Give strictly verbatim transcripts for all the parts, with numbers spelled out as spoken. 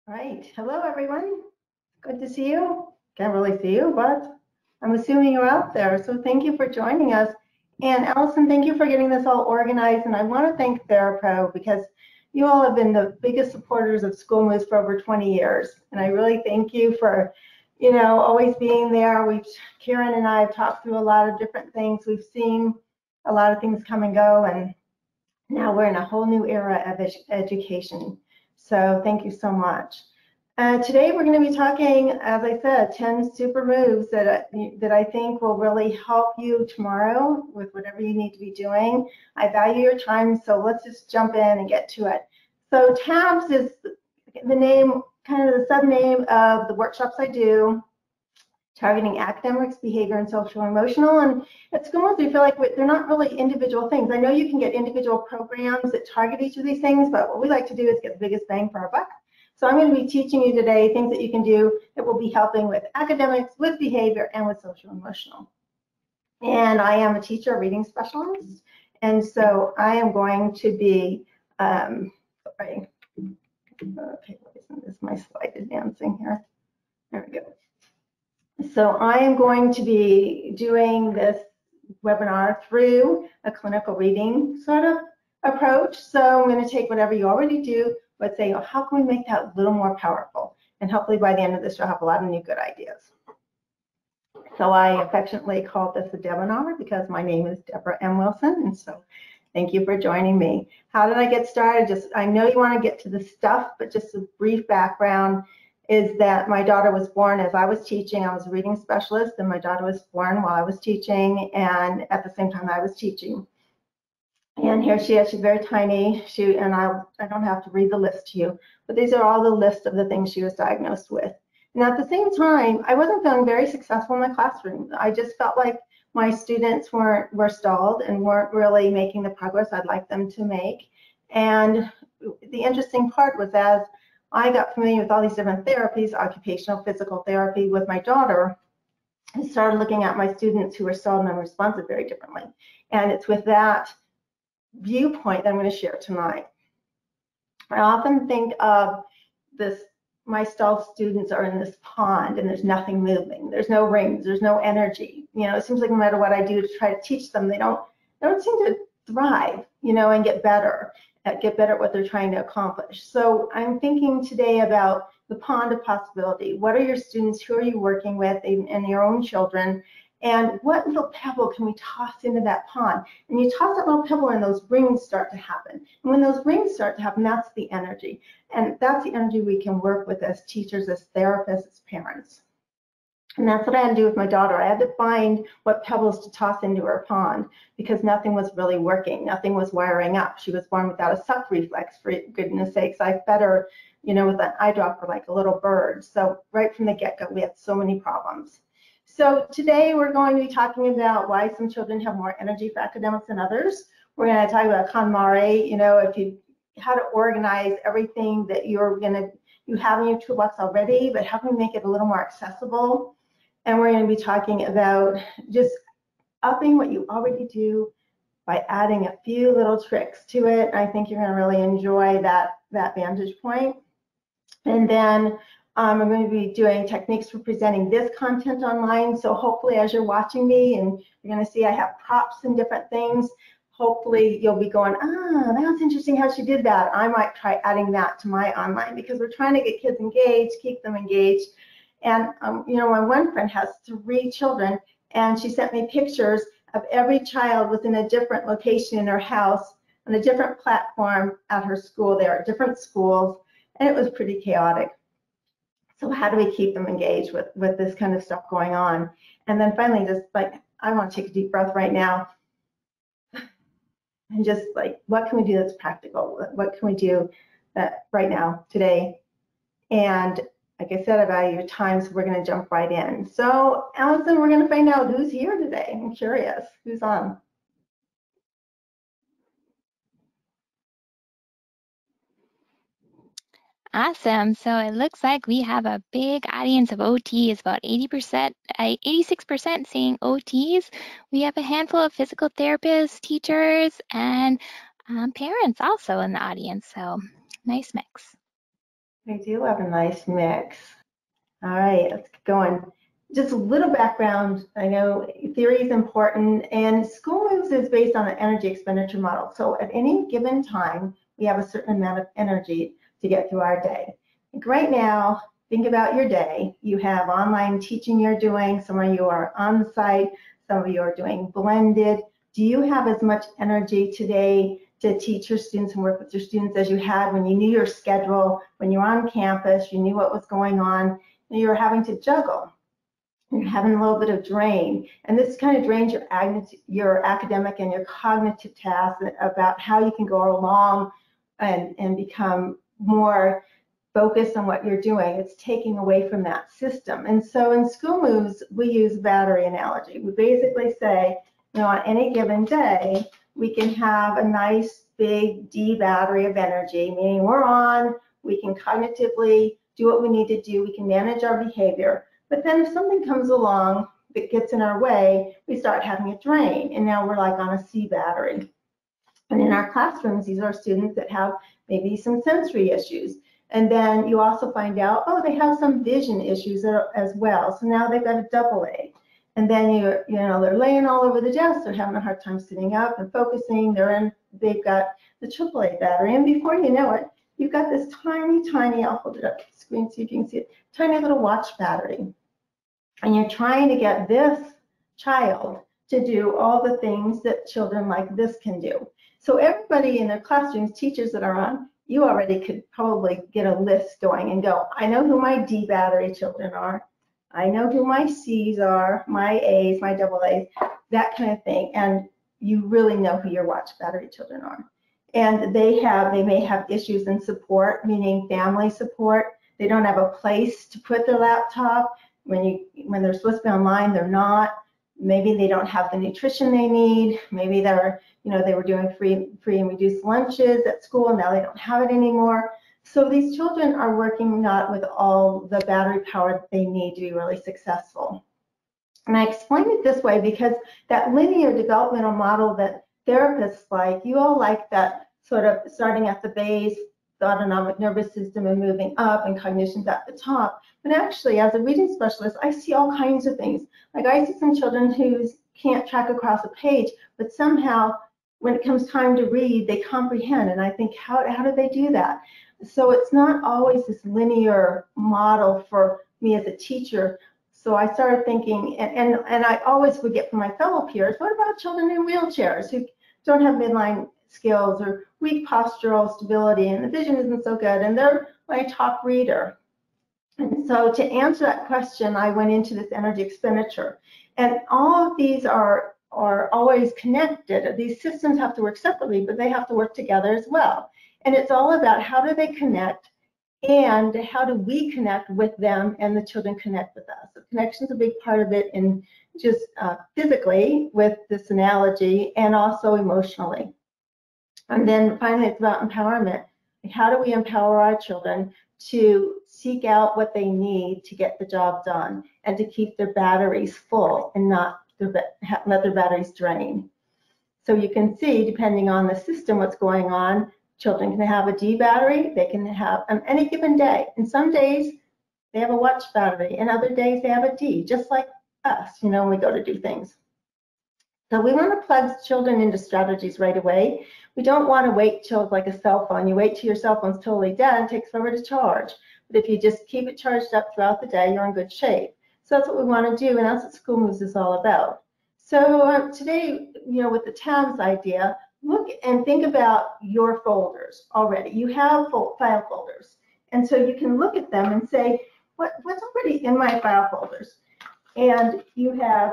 All right. Hello, everyone. Good to see you. Can't really see you, but I'm assuming you're out there. So thank you for joining us. And Allison, thank you for getting this all organized. And I want to thank Therapro because you all have been the biggest supporters of School Moves for over twenty years. And I really thank you for, you know, always being there. We've, Karen and I have talked through a lot of different things. We've seen a lot of things come and go. And now we're in a whole new era of ed education. So thank you so much. Uh, today we're going to be talking, as I said, ten super moves that, uh, that I think will really help you tomorrow with whatever you need to be doing. I value your time, so let's just jump in and get to it. So TABS is the name, kind of the sub-name of the workshops I do, targeting academics, behavior, and social and emotional. And at School Moves, we feel like they're not really individual things. I know you can get individual programs that target each of these things, but what we like to do is get the biggest bang for our buck. So I'm going to be teaching you today things that you can do that will be helping with academics, with behavior, and with social and emotional. And I am a teacher, a reading specialist, and so I am going to be, um, sorry, okay, isn't this my slide advancing here? There we go. So I am going to be doing this webinar through a clinical reading sort of approach. So I'm going to take whatever you already do, but say, oh, how can we make that a little more powerful? And hopefully by the end of this, you'll have a lot of new good ideas. So I affectionately call this a Debinar because my name is Debra Em Wilson. And so thank you for joining me. How did I get started? Just, I know you want to get to the stuff, but just a brief background is that my daughter was born as I was teaching. I was a reading specialist, and my daughter was born while I was teaching, and at the same time I was teaching. And here she is. She's very tiny. She and I. I don't have to read the list to you, but these are all the list of the things she was diagnosed with. And at the same time, I wasn't feeling very successful in my classroom. I just felt like my students weren't were stalled and weren't really making the progress I'd like them to make. And the interesting part was, as I got familiar with all these different therapies, occupational, physical therapy with my daughter, I started looking at my students who were stalled and unresponsive very differently. And it's with that viewpoint that I'm going to share tonight. I often think of this, my stalled students are in this pond and there's nothing moving. There's no rings, there's no energy. You know, it seems like no matter what I do to try to teach them, they don't, they don't seem to thrive, you know, and get better. get better at what they're trying to accomplish. So I'm thinking today about the pond of possibility. What are your students? Who are you working with, and your own children? And what little pebble can we toss into that pond? And you toss that little pebble and those rings start to happen. And when those rings start to happen, that's the energy. And that's the energy we can work with as teachers, as therapists, as parents. And that's what I had to do with my daughter. I had to find what pebbles to toss into her pond because nothing was really working. Nothing was wiring up. She was born without a suck reflex, for goodness sakes. I fed her, you know, with an eye dropper like a little bird. So right from the get-go, we had so many problems. So today we're going to be talking about why some children have more energy for academics than others. We're going to talk about KonMari, you know, if you how to organize everything that you're going to you have in your toolbox already, but how can we make it a little more accessible? And we're going to be talking about just upping what you already do by adding a few little tricks to it. I think you're going to really enjoy that, that vantage point. And then um, I'm going to be doing techniques for presenting this content online. So hopefully as you're watching me, and you're going to see I have props and different things, hopefully you'll be going, ah, that was interesting how she did that. I might try adding that to my online because we're trying to get kids engaged, keep them engaged. And, um, you know, my one friend has three children, and she sent me pictures of every child within a different location in her house, on a different platform at her school. They are at different schools, and it was pretty chaotic. So how do we keep them engaged with, with this kind of stuff going on? And then finally, just like, I want to take a deep breath right now. And just like, what can we do that's practical? What can we do that right now, today? And like I said, I value your time, so we're going to jump right in. So, Allison, we're going to find out who's here today. I'm curious. Who's on? Awesome. So it looks like we have a big audience of O Ts, about eighty percent, eighty-six percent saying O Ts. We have a handful of physical therapists, teachers, and um, parents also in the audience. So nice mix. We do have a nice mix. All right, let's get going. Just a little background. I know theory is important, and School Moves is based on an energy expenditure model. So at any given time, we have a certain amount of energy to get through our day. Like right now, think about your day. You have online teaching you're doing. Some of you are on site. Some of you are doing blended. Do you have as much energy today to teach your students and work with your students as you had when you knew your schedule, when you were on campus, you knew what was going on, and you were having to juggle? You're having a little bit of drain, and this kind of drains your, your academic and your cognitive tasks about how you can go along and, and become more focused on what you're doing. It's taking away from that system. And so in School Moves, we use battery analogy. We basically say, you know, on any given day, we can have a nice big D battery of energy, meaning we're on, we can cognitively do what we need to do, we can manage our behavior. But then if something comes along that gets in our way, we start having a drain, and now we're like on a C battery. And in our classrooms, these are students that have maybe some sensory issues. And then you also find out, oh, they have some vision issues as well. So now they've got a double A. And then you're, you know, they're laying all over the desk. They're having a hard time sitting up and focusing. They're in, they've got the triple A battery. And before you know it, you've got this tiny, tiny, I'll hold it up to the screen so you can see it, tiny little watch battery. And you're trying to get this child to do all the things that children like this can do. So everybody in their classrooms, teachers that are on, you already could probably get a list going and go, I know who my D battery children are. I know who my C's are, my A's, my double A's, that kind of thing. And you really know who your watch battery children are. And they have, they may have issues in support, meaning family support. They don't have a place to put their laptop. When you, when they're supposed to be online, they're not. Maybe they don't have the nutrition they need. Maybe they're, you know, they were doing free, free and reduced lunches at school, and now they don't have it anymore. So these children are working not with all the battery power that they need to be really successful. And I explain it this way because that linear developmental model that therapists like, you all like that sort of starting at the base, the autonomic nervous system, and moving up, and cognition's at the top. But actually, as a reading specialist, I see all kinds of things. Like I see some children who can't track across a page, but somehow when it comes time to read, they comprehend. And I think, how, how do they do that? So it's not always this linear model for me as a teacher. So I started thinking, and, and, and I always would get from my fellow peers, what about children in wheelchairs who don't have midline skills or weak postural stability, and the vision isn't so good, and they're my top reader? And so to answer that question, I went into this energy expenditure. And all of these are, are always connected. These systems have to work separately, but they have to work together as well. And it's all about how do they connect, and how do we connect with them and the children connect with us. So connection is a big part of it, in just uh, physically with this analogy, and also emotionally. And then finally, it's about empowerment. How do we empower our children to seek out what they need to get the job done, and to keep their batteries full and not their, let their batteries drain? So you can see, depending on the system, what's going on. Children can have a D battery, they can have on any given day. And some days they have a watch battery, and other days they have a D, just like us, you know, when we go to do things. So we want to plug children into strategies right away. We don't want to wait till it's like a cell phone. You wait till your cell phone's totally dead, and it takes forever to charge. But if you just keep it charged up throughout the day, you're in good shape. So that's what we want to do, and that's what School Moves is all about. So uh, today, you know, with the tabs idea, look and think about your folders already. You have file folders. And so you can look at them and say, what, what's already in my file folders? And you have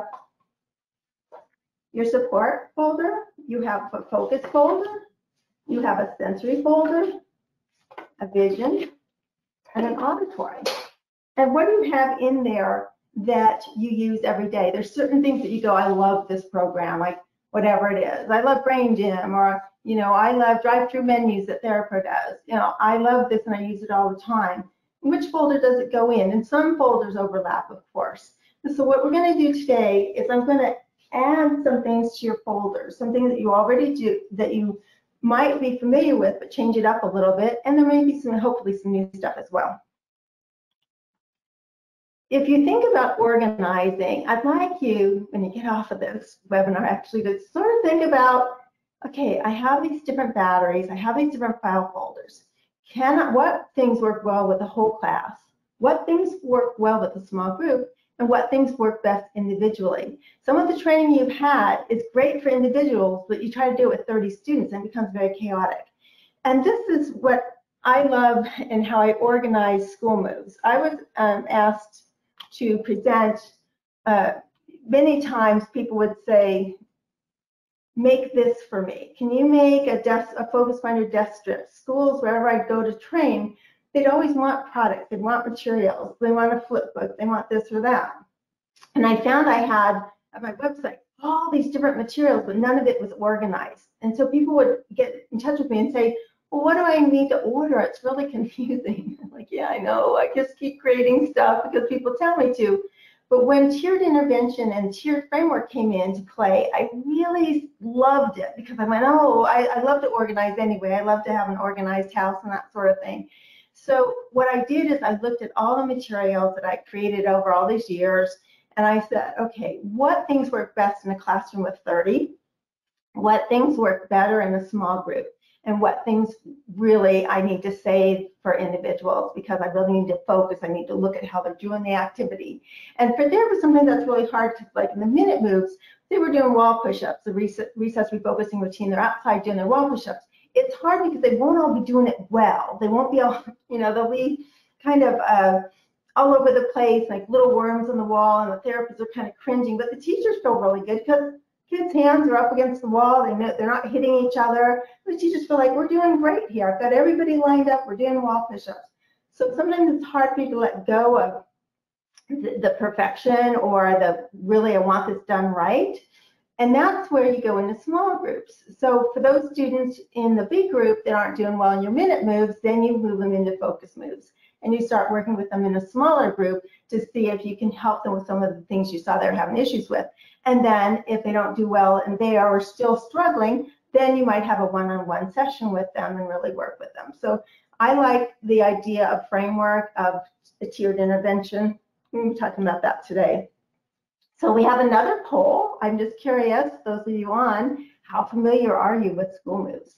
your support folder, you have a focus folder, you have a sensory folder, a vision, and an auditory. And what do you have in there that you use every day? There's certain things that you go, I love this program, like whatever it is. I love Brain Gym, or, you know, I love drive-through menus that Therapro does. You know, I love this and I use it all the time. And which folder does it go in? And some folders overlap, of course. And so what we're going to do today is I'm going to add some things to your folders, some things that you already do, that you might be familiar with, but change it up a little bit. And there may be some, hopefully some new stuff as well. If you think about organizing, I'd like you, when you get off of this webinar, actually to sort of think about, okay, I have these different batteries, I have these different file folders. Can I, what things work well with the whole class? What things work well with a small group? And what things work best individually? Some of the training you've had is great for individuals, but you try to do it with thirty students and it becomes very chaotic. And this is what I love and how I organize school moves. I was um, asked to present, uh, many times people would say, make this for me. Can you make a desk, a focus finder desk strip? Schools, wherever I go to train, they'd always want products, they want materials, they want a flip book, they want this or that. And I found I had at my website all these different materials, but none of it was organized. And so people would get in touch with me and say, well, what do I need to order? It's really confusing. I'm like, yeah, I know, I just keep creating stuff because people tell me to. But when tiered intervention and tiered framework came into play, I really loved it because I went, oh, I, I love to organize anyway. I love to have an organized house and that sort of thing. So what I did is I looked at all the materials that I created over all these years, and I said, okay, what things work best in a classroom with thirty? What things work better in a small group? And what things really I need to save for individuals because I really need to focus. I need to look at how they're doing the activity. And for therapists, sometimes that's really hard because, like in the minute moves, they were doing wall push-ups, the recess, recess refocusing routine. They're outside doing their wall push-ups. It's hard because they won't all be doing it well. They won't be all, you know, they'll be kind of uh, all over the place, like little worms on the wall, and the therapists are kind of cringing. But the teachers feel really good because kids' hands are up against the wall. They know they're not hitting each other. The teachers feel like we're doing great here. I've got everybody lined up. We're doing wall push-ups. So sometimes it's hard for you to let go of the, the perfection or the really I want this done right. And that's where you go into small groups. So for those students in the big group that aren't doing well in your minute moves, then you move them into focus moves. And you start working with them in a smaller group to see if you can help them with some of the things you saw they were having issues with. And then if they don't do well and they are still struggling, then you might have a one-on-one session with them and really work with them. So I like the idea of framework of a tiered intervention. We'll be talking about that today. So we have another poll. I'm just curious, those of you on, how familiar are you with school moves?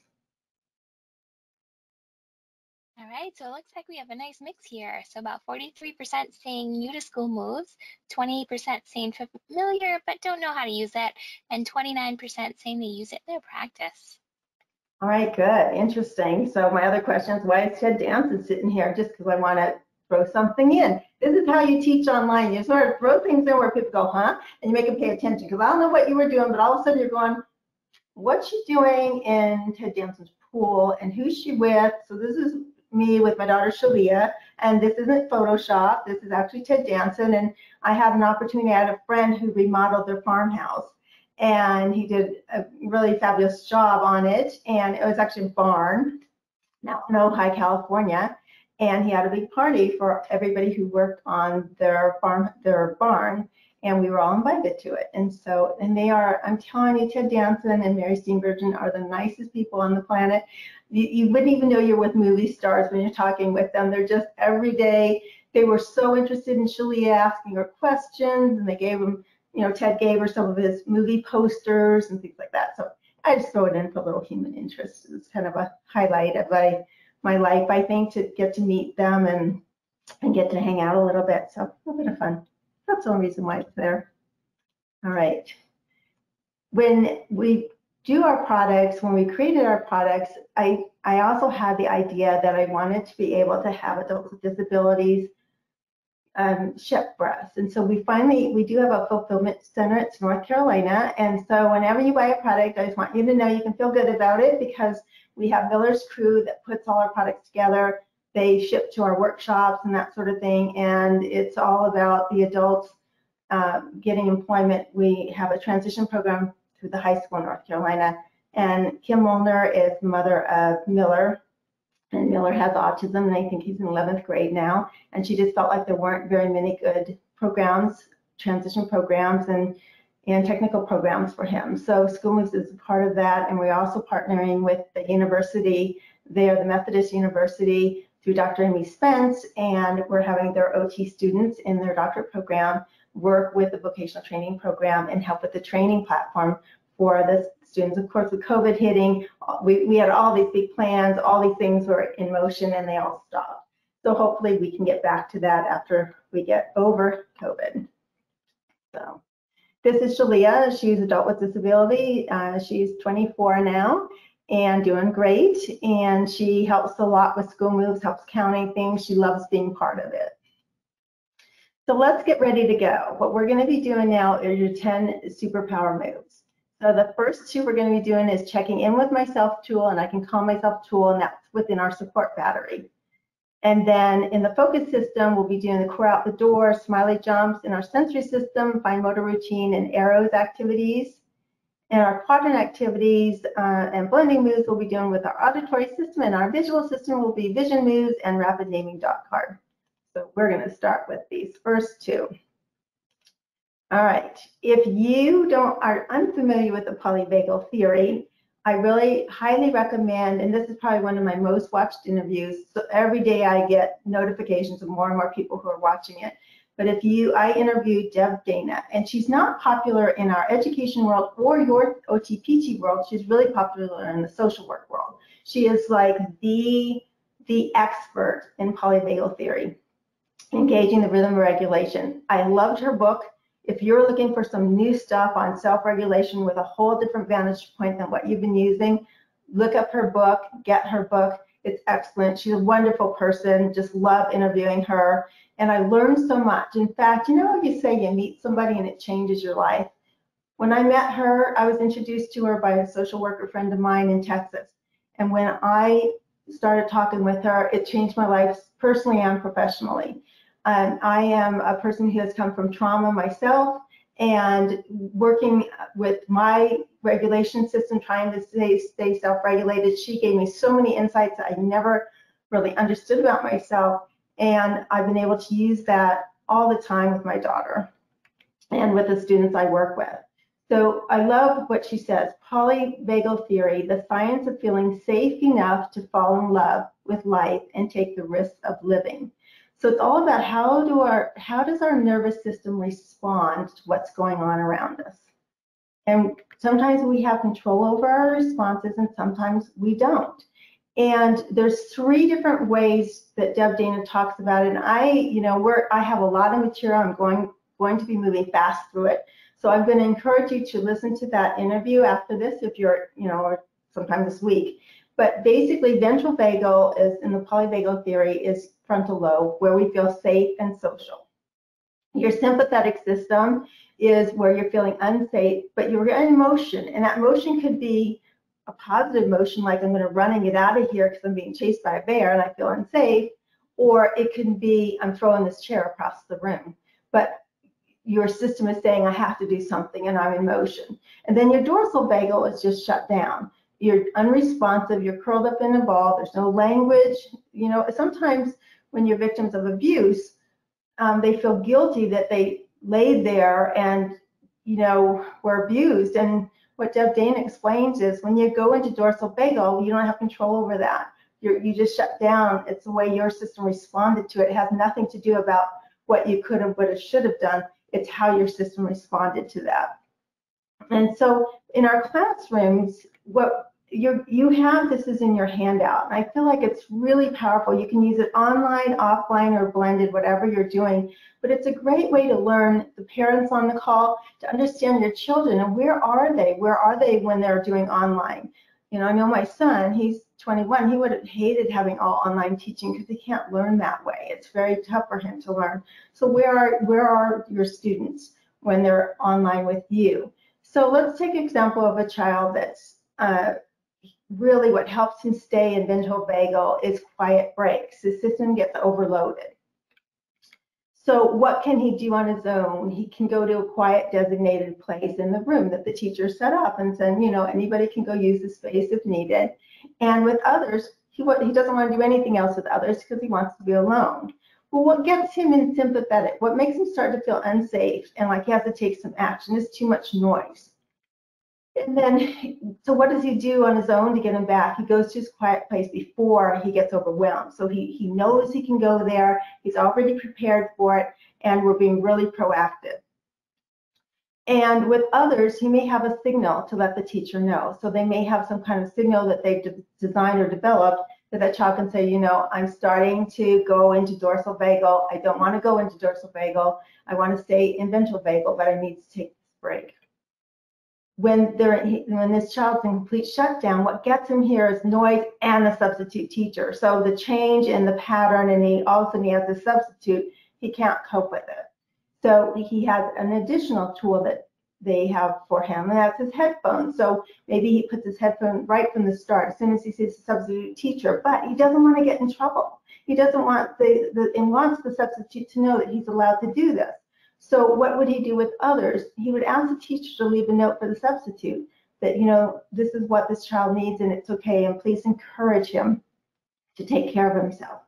All right, so it looks like we have a nice mix here. So about forty-three percent saying new to school moves, twenty-eight percent saying familiar but don't know how to use it, and twenty-nine percent saying they use it in their practice. All right, good, interesting. So my other question is, why is Ted Danson sitting here? Just because I want to throw something in. This is how you teach online. You sort of throw things in where people go, huh? And you make them pay attention. Because I don't know what you were doing, but all of a sudden you're going, what's she doing in Ted Danson's pool? And who's she with? So this is me with my daughter Shalia, and this isn't Photoshop. This is actually Ted Danson. And I had an opportunity. I had a friend who remodeled their farmhouse, and he did a really fabulous job on it. And it was actually a barn, now in Ojai, California. And he had a big party for everybody who worked on their farm, their barn, and we were all invited to it. And so, and they are, I'm telling you, Ted Danson and Mary Steenburgen are the nicest people on the planet. You, you wouldn't even know you're with movie stars when you're talking with them. They're just every day. They were so interested in Shalia asking her questions, and they gave them, you know, Ted gave her some of his movie posters and things like that. So I just throw it in for a little human interest. It's kind of a highlight of a my life, I think, to get to meet them and and get to hang out a little bit. So a little bit of fun. That's the only reason why it's there. All right. When we do our products, when we created our products, I, I also had the idea that I wanted to be able to have adults with disabilities um, ship for us. And so we finally, we do have a fulfillment center. It's North Carolina. And so whenever you buy a product, I just want you to know you can feel good about it because we have Miller's Crew that puts all our products together. They ship to our workshops and that sort of thing. And it's all about the adults uh, getting employment. We have a transition program through the high school in North Carolina. And Kim Molnar is the mother of Miller. And Miller has autism, and I think he's in eleventh grade now. And she just felt like there weren't very many good programs, transition programs. And and technical programs for him. So School Moves is a part of that, and we're also partnering with the university there, the Methodist University, through Doctor Amy Spence, and we're having their O T students in their doctorate program work with the vocational training program and help with the training platform for the students. Of course, with COVID hitting, we, we had all these big plans, all these things were in motion, and they all stopped. So hopefully we can get back to that after we get over COVID. So this is Shalia. She's adult with disability. Uh, she's twenty-four now and doing great. And she helps a lot with School Moves, helps counting things. She loves being part of it. So let's get ready to go. What we're going to be doing now are your ten superpower moves. So the first two we're going to be doing is checking in with myself tool, and I can call myself tool, and that's within our support battery. And then in the focus system, we'll be doing the core out the door, smiley jumps. In our sensory system, fine motor routine and arrows activities. And our quadrant activities uh, and blending moves we'll be doing with our auditory system, and our visual system will be vision moves and rapid naming dot card. So we're going to start with these first two. All right, if you don't are unfamiliar with the polyvagal theory, I really highly recommend, and this is probably one of my most watched interviews, so every day I get notifications of more and more people who are watching it. But if you, I interviewed Deb Dana, and she's not popular in our education world or your O T P T world, she's really popular in the social work world. She is like the, the expert in polyvagal theory, engaging the rhythm of regulation. I loved her book. If you're looking for some new stuff on self-regulation with a whole different vantage point than what you've been using, look up her book, get her book. It's excellent. She's a wonderful person. Just love interviewing her. And I learned so much. In fact, you know, if you say you meet somebody and it changes your life. When I met her, I was introduced to her by a social worker friend of mine in Texas. And when I started talking with her, it changed my life personally and professionally. Um, I am a person who has come from trauma myself, and working with my regulation system, trying to stay, stay self-regulated, she gave me so many insights that I never really understood about myself, and I've been able to use that all the time with my daughter and with the students I work with. So I love what she says, polyvagal theory, the science of feeling safe enough to fall in love with life and take the risk of living. So it's all about how do our how does our nervous system respond to what's going on around us. And sometimes we have control over our responses and sometimes we don't. And there's three different ways that Deb Dana talks about it. And I, you know, we're I have a lot of material. I'm going going to be moving fast through it. So I'm going to encourage you to listen to that interview after this if you're, you know, or sometime this week. But basically, ventral vagal is, in the polyvagal theory, is frontal lobe, where we feel safe and social. Your sympathetic system is where you're feeling unsafe, but you're in motion, and that motion could be a positive motion, like I'm going to run and get out of here because I'm being chased by a bear and I feel unsafe, or it can be I'm throwing this chair across the room. But your system is saying I have to do something and I'm in motion. And then your dorsal vagal is just shut down. You're unresponsive, you're curled up in a ball, there's no language. You know, sometimes when you're victims of abuse, um, they feel guilty that they laid there and, you know, were abused. And what Deb Dana explains is when you go into dorsal vagal, you don't have control over that. You're, you just shut down. It's the way your system responded to it. It has nothing to do about what you could have, would have, should have done. It's how your system responded to that. And so in our classrooms, what you you have, this is in your handout. And I feel like it's really powerful. You can use it online, offline, or blended, whatever you're doing. But it's a great way to learn the parents on the call, to understand your children and where are they? Where are they when they're doing online? You know, I know my son, he's twenty-one, he would have hated having all online teaching because he can't learn that way. It's very tough for him to learn. So where are, where are your students when they're online with you? So let's take an example of a child that's uh, really what helps him stay in ventral vagal is quiet breaks. The system gets overloaded. So what can he do on his own? He can go to a quiet designated place in the room that the teacher set up and said, you know, anybody can go use the space if needed. And with others, he, he doesn't want to do anything else with others because he wants to be alone. But what gets him in sympathetic, what makes him start to feel unsafe and like he has to take some action is too much noise. And then, so what does he do on his own to get him back? He goes to his quiet place before he gets overwhelmed. So he, he knows he can go there. He's already prepared for it, and we're being really proactive. And with others, he may have a signal to let the teacher know. So they may have some kind of signal that they've de designed or developed that that child can say, you know, I'm starting to go into dorsal vagal. I don't want to go into dorsal vagal. I want to stay in ventral vagal, but I need to take this break. When they're when this child's in complete shutdown, what gets him here is noise and a substitute teacher. So the change in the pattern, and he all of a sudden he has a substitute, he can't cope with it. So he has an additional tool that they have for him, and that's his headphones. So maybe he puts his headphone right from the start as soon as he sees a substitute teacher, but he doesn't want to get in trouble. He doesn't want the, the and wants the substitute to know that he's allowed to do this. So what would he do with others? He would ask the teacher to leave a note for the substitute that, you know, this is what this child needs and it's okay, and please encourage him to take care of himself.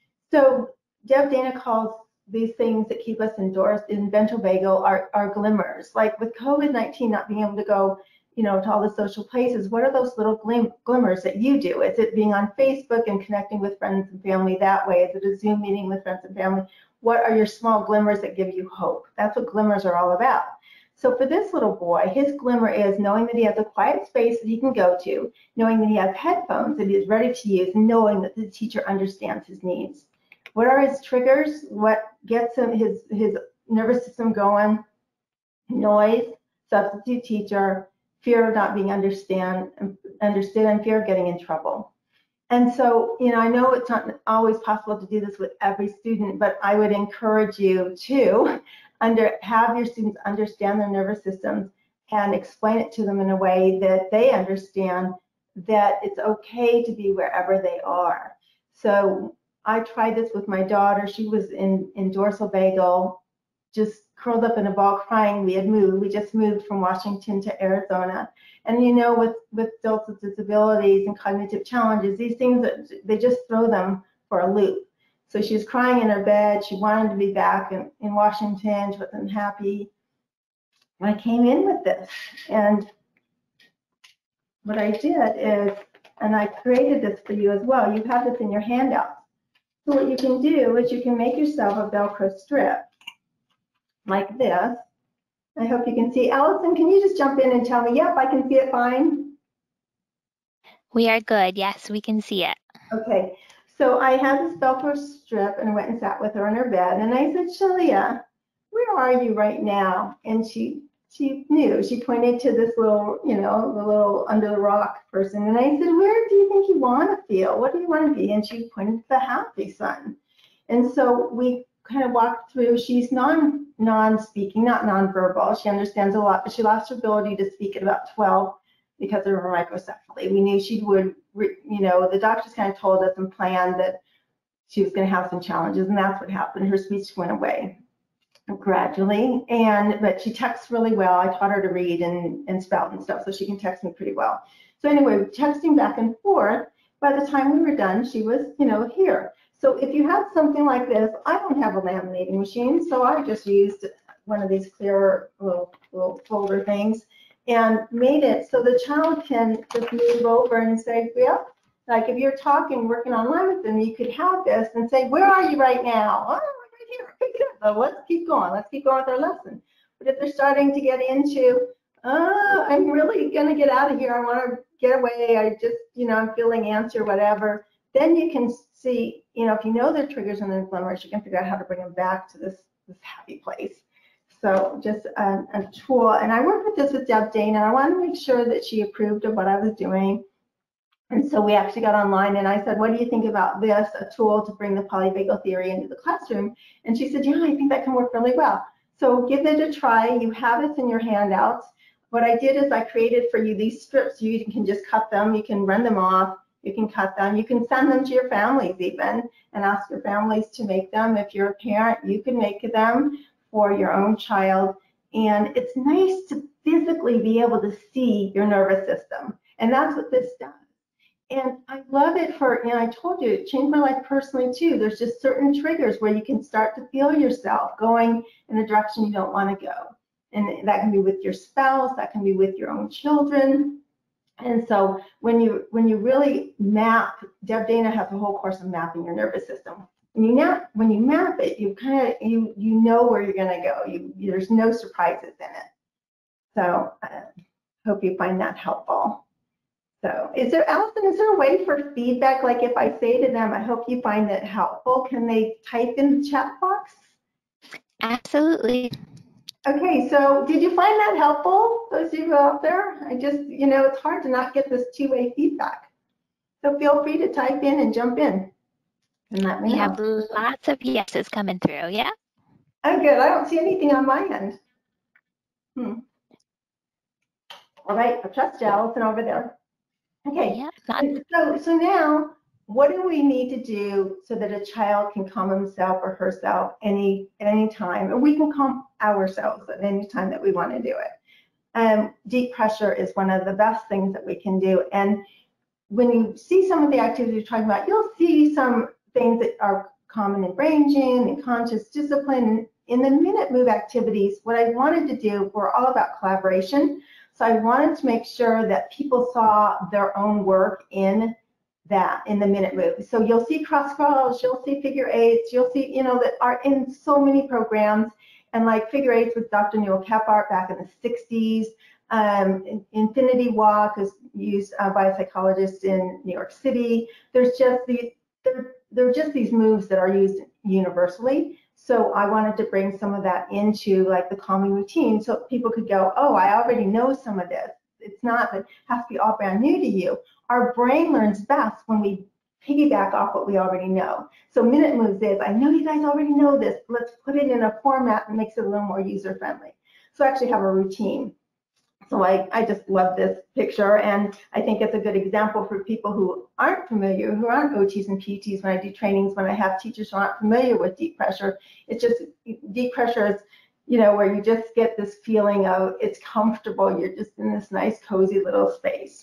So Deb Dana calls these things that keep us indoors in ventral vagal are, are glimmers. Like with COVID nineteen not being able to go, you know, to all the social places, what are those little glim glimmers that you do? Is it being on Facebook and connecting with friends and family that way? Is it a Zoom meeting with friends and family? What are your small glimmers that give you hope? That's what glimmers are all about. So for this little boy, his glimmer is knowing that he has a quiet space that he can go to, knowing that he has headphones that he is ready to use, and knowing that the teacher understands his needs. What are his triggers? What gets him his, his nervous system going? Noise, substitute teacher, fear of not being understand, understood, and fear of getting in trouble. And so, you know, I know it's not always possible to do this with every student, but I would encourage you to under, have your students understand their nervous systems and explain it to them in a way that they understand that it's okay to be wherever they are. So I tried this with my daughter. She was in, in dorsal vagal, just curled up in a ball crying. We had moved. We just moved from Washington to Arizona. And you know, with, with adults with disabilities and cognitive challenges, these things, they just throw them for a loop. So she was crying in her bed. She wanted to be back in, in Washington. She wasn't happy. And I came in with this. And what I did is, and I created this for you as well. You have this in your handout. So what you can do is you can make yourself a Velcro strip like this. I hope you can see. Allison, can you just jump in and tell me, yep, I can see it fine? We are good. Yes, we can see it. Okay. So I had this Velcro strip and I went and sat with her on her bed. And I said, Shelia, where are you right now? And she she knew. She pointed to this little, you know, the little under the rock person. And I said, where do you think you want to feel? What do you want to be? And she pointed to the happy sun. And so we kind of walked through. She's non non-speaking, not non-verbal. She understands a lot, but she lost her ability to speak at about twelve because of her microcephaly. We knew she would, you know, the doctors kind of told us and planned that she was going to have some challenges, and that's what happened. Her speech went away gradually, and but she texts really well. I taught her to read and, and spell and stuff, so she can text me pretty well. So anyway, texting back and forth. By the time we were done, she was, you know, here. So if you have something like this, I don't have a laminating machine, so I just used one of these clear little, little folder things and made it so the child can just move over and say, yeah, like if you're talking, working online with them, you could have this and say, where are you right now? Oh, I'm right here. Okay, good. So let's keep going. Let's keep going with our lesson. But if they're starting to get into, uh, I'm really going to get out of here. I want to get away. I just, you know, I'm feeling antsy or whatever. Then you can see, you know, if you know their triggers and their glimmers, you can figure out how to bring them back to this, this happy place. So just a, a tool. And I worked with this with Deb Dana. I wanted to make sure that she approved of what I was doing. And so we actually got online and I said, what do you think about this, a tool to bring the polyvagal theory into the classroom? And she said, yeah, I think that can work really well. So give it a try. You have this in your handouts. What I did is I created for you these strips. You can just cut them. You can run them off. You can cut them. You can send them to your families even and ask your families to make them. If you're a parent, you can make them for your own child. And it's nice to physically be able to see your nervous system. And that's what this does. And I love it for, you know, I told you, it changed my life personally too. There's just certain triggers where you can start to feel yourself going in a direction you don't want to go. And that can be with your spouse, that can be with your own children. And so when you when you really map, Deb Dana has a whole course of mapping your nervous system. When you map, when you map it, you kind of you you know where you're going to go. You, you there's no surprises in it. So I uh, hope you find that helpful. So is there, Allison, is there a way for feedback? Like if I say to them, I hope you find it helpful, can they type in the chat box? Absolutely. Okay, so did you find that helpful, those of you out there? I just, you know, it's hard to not get this two-way feedback. So feel free to type in and jump in and let me We know. have lots of yeses coming through, yeah? Oh, good. I don't see anything on my end. Hmm. All right, I trust you, Allison, over there. Okay, Yep, not so, so now, what do we need to do so that a child can calm himself or herself any at any time, or we can calm ourselves at any time that we want to do it? Um, deep pressure is one of the best things that we can do. And when you see some of the activities you're talking about, you'll see some things that are common in brain gym and conscious discipline. In the minute move activities, what I wanted to do, we're all about collaboration. So I wanted to make sure that people saw their own work in that, in the minute move. So you'll see cross crawls, you'll see figure eights, you'll see, you know, that are in so many programs. And like figure eights with Doctor Newell Kephart back in the sixties. Um, Infinity Walk is used uh, by a psychologist in New York City. There's just these, there, there are just these moves that are used universally. So I wanted to bring some of that into like the calming routine so people could go, oh, I already know some of this. It's not that it has to be all brand new to you. Our brain learns best when we piggyback off what we already know. So minute moves is, I know you guys already know this. Let's put it in a format that makes it a little more user friendly. So I actually have a routine. So I, I just love this picture, and I think it's a good example for people who aren't familiar, who aren't O Ts and P Ts when I do trainings, when I have teachers who aren't familiar with deep pressure. It's just, deep pressure is, you know, where you just get this feeling of it's comfortable, you're just in this nice cozy little space.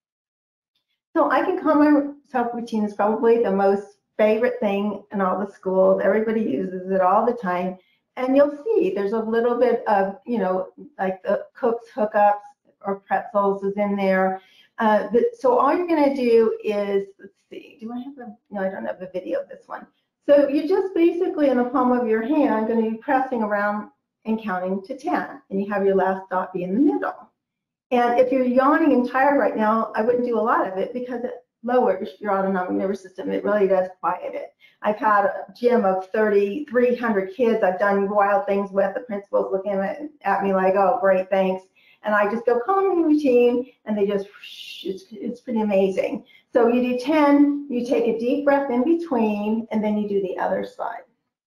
So I can calm myself routine is probably the most favorite thing in all the schools. Everybody uses it all the time. And you'll see there's a little bit of, you know, like the Cook's hookups or pretzels is in there. Uh, but, so all you're going to do is, let's see, do I have a, no, I don't have a video of this one. So you're just basically in the palm of your hand going to be pressing around and counting to ten. And you have your last dot be in the middle. And if you're yawning and tired right now, I wouldn't do a lot of it because it lowers your autonomic nervous system. It really does quiet it. I've had a gym of thirty-three hundred kids I've done wild things with. The principal's looking at, at me like, oh, great, thanks. And I just go calming routine, and they just, it's, it's pretty amazing. So you do ten, you take a deep breath in between, and then you do the other side.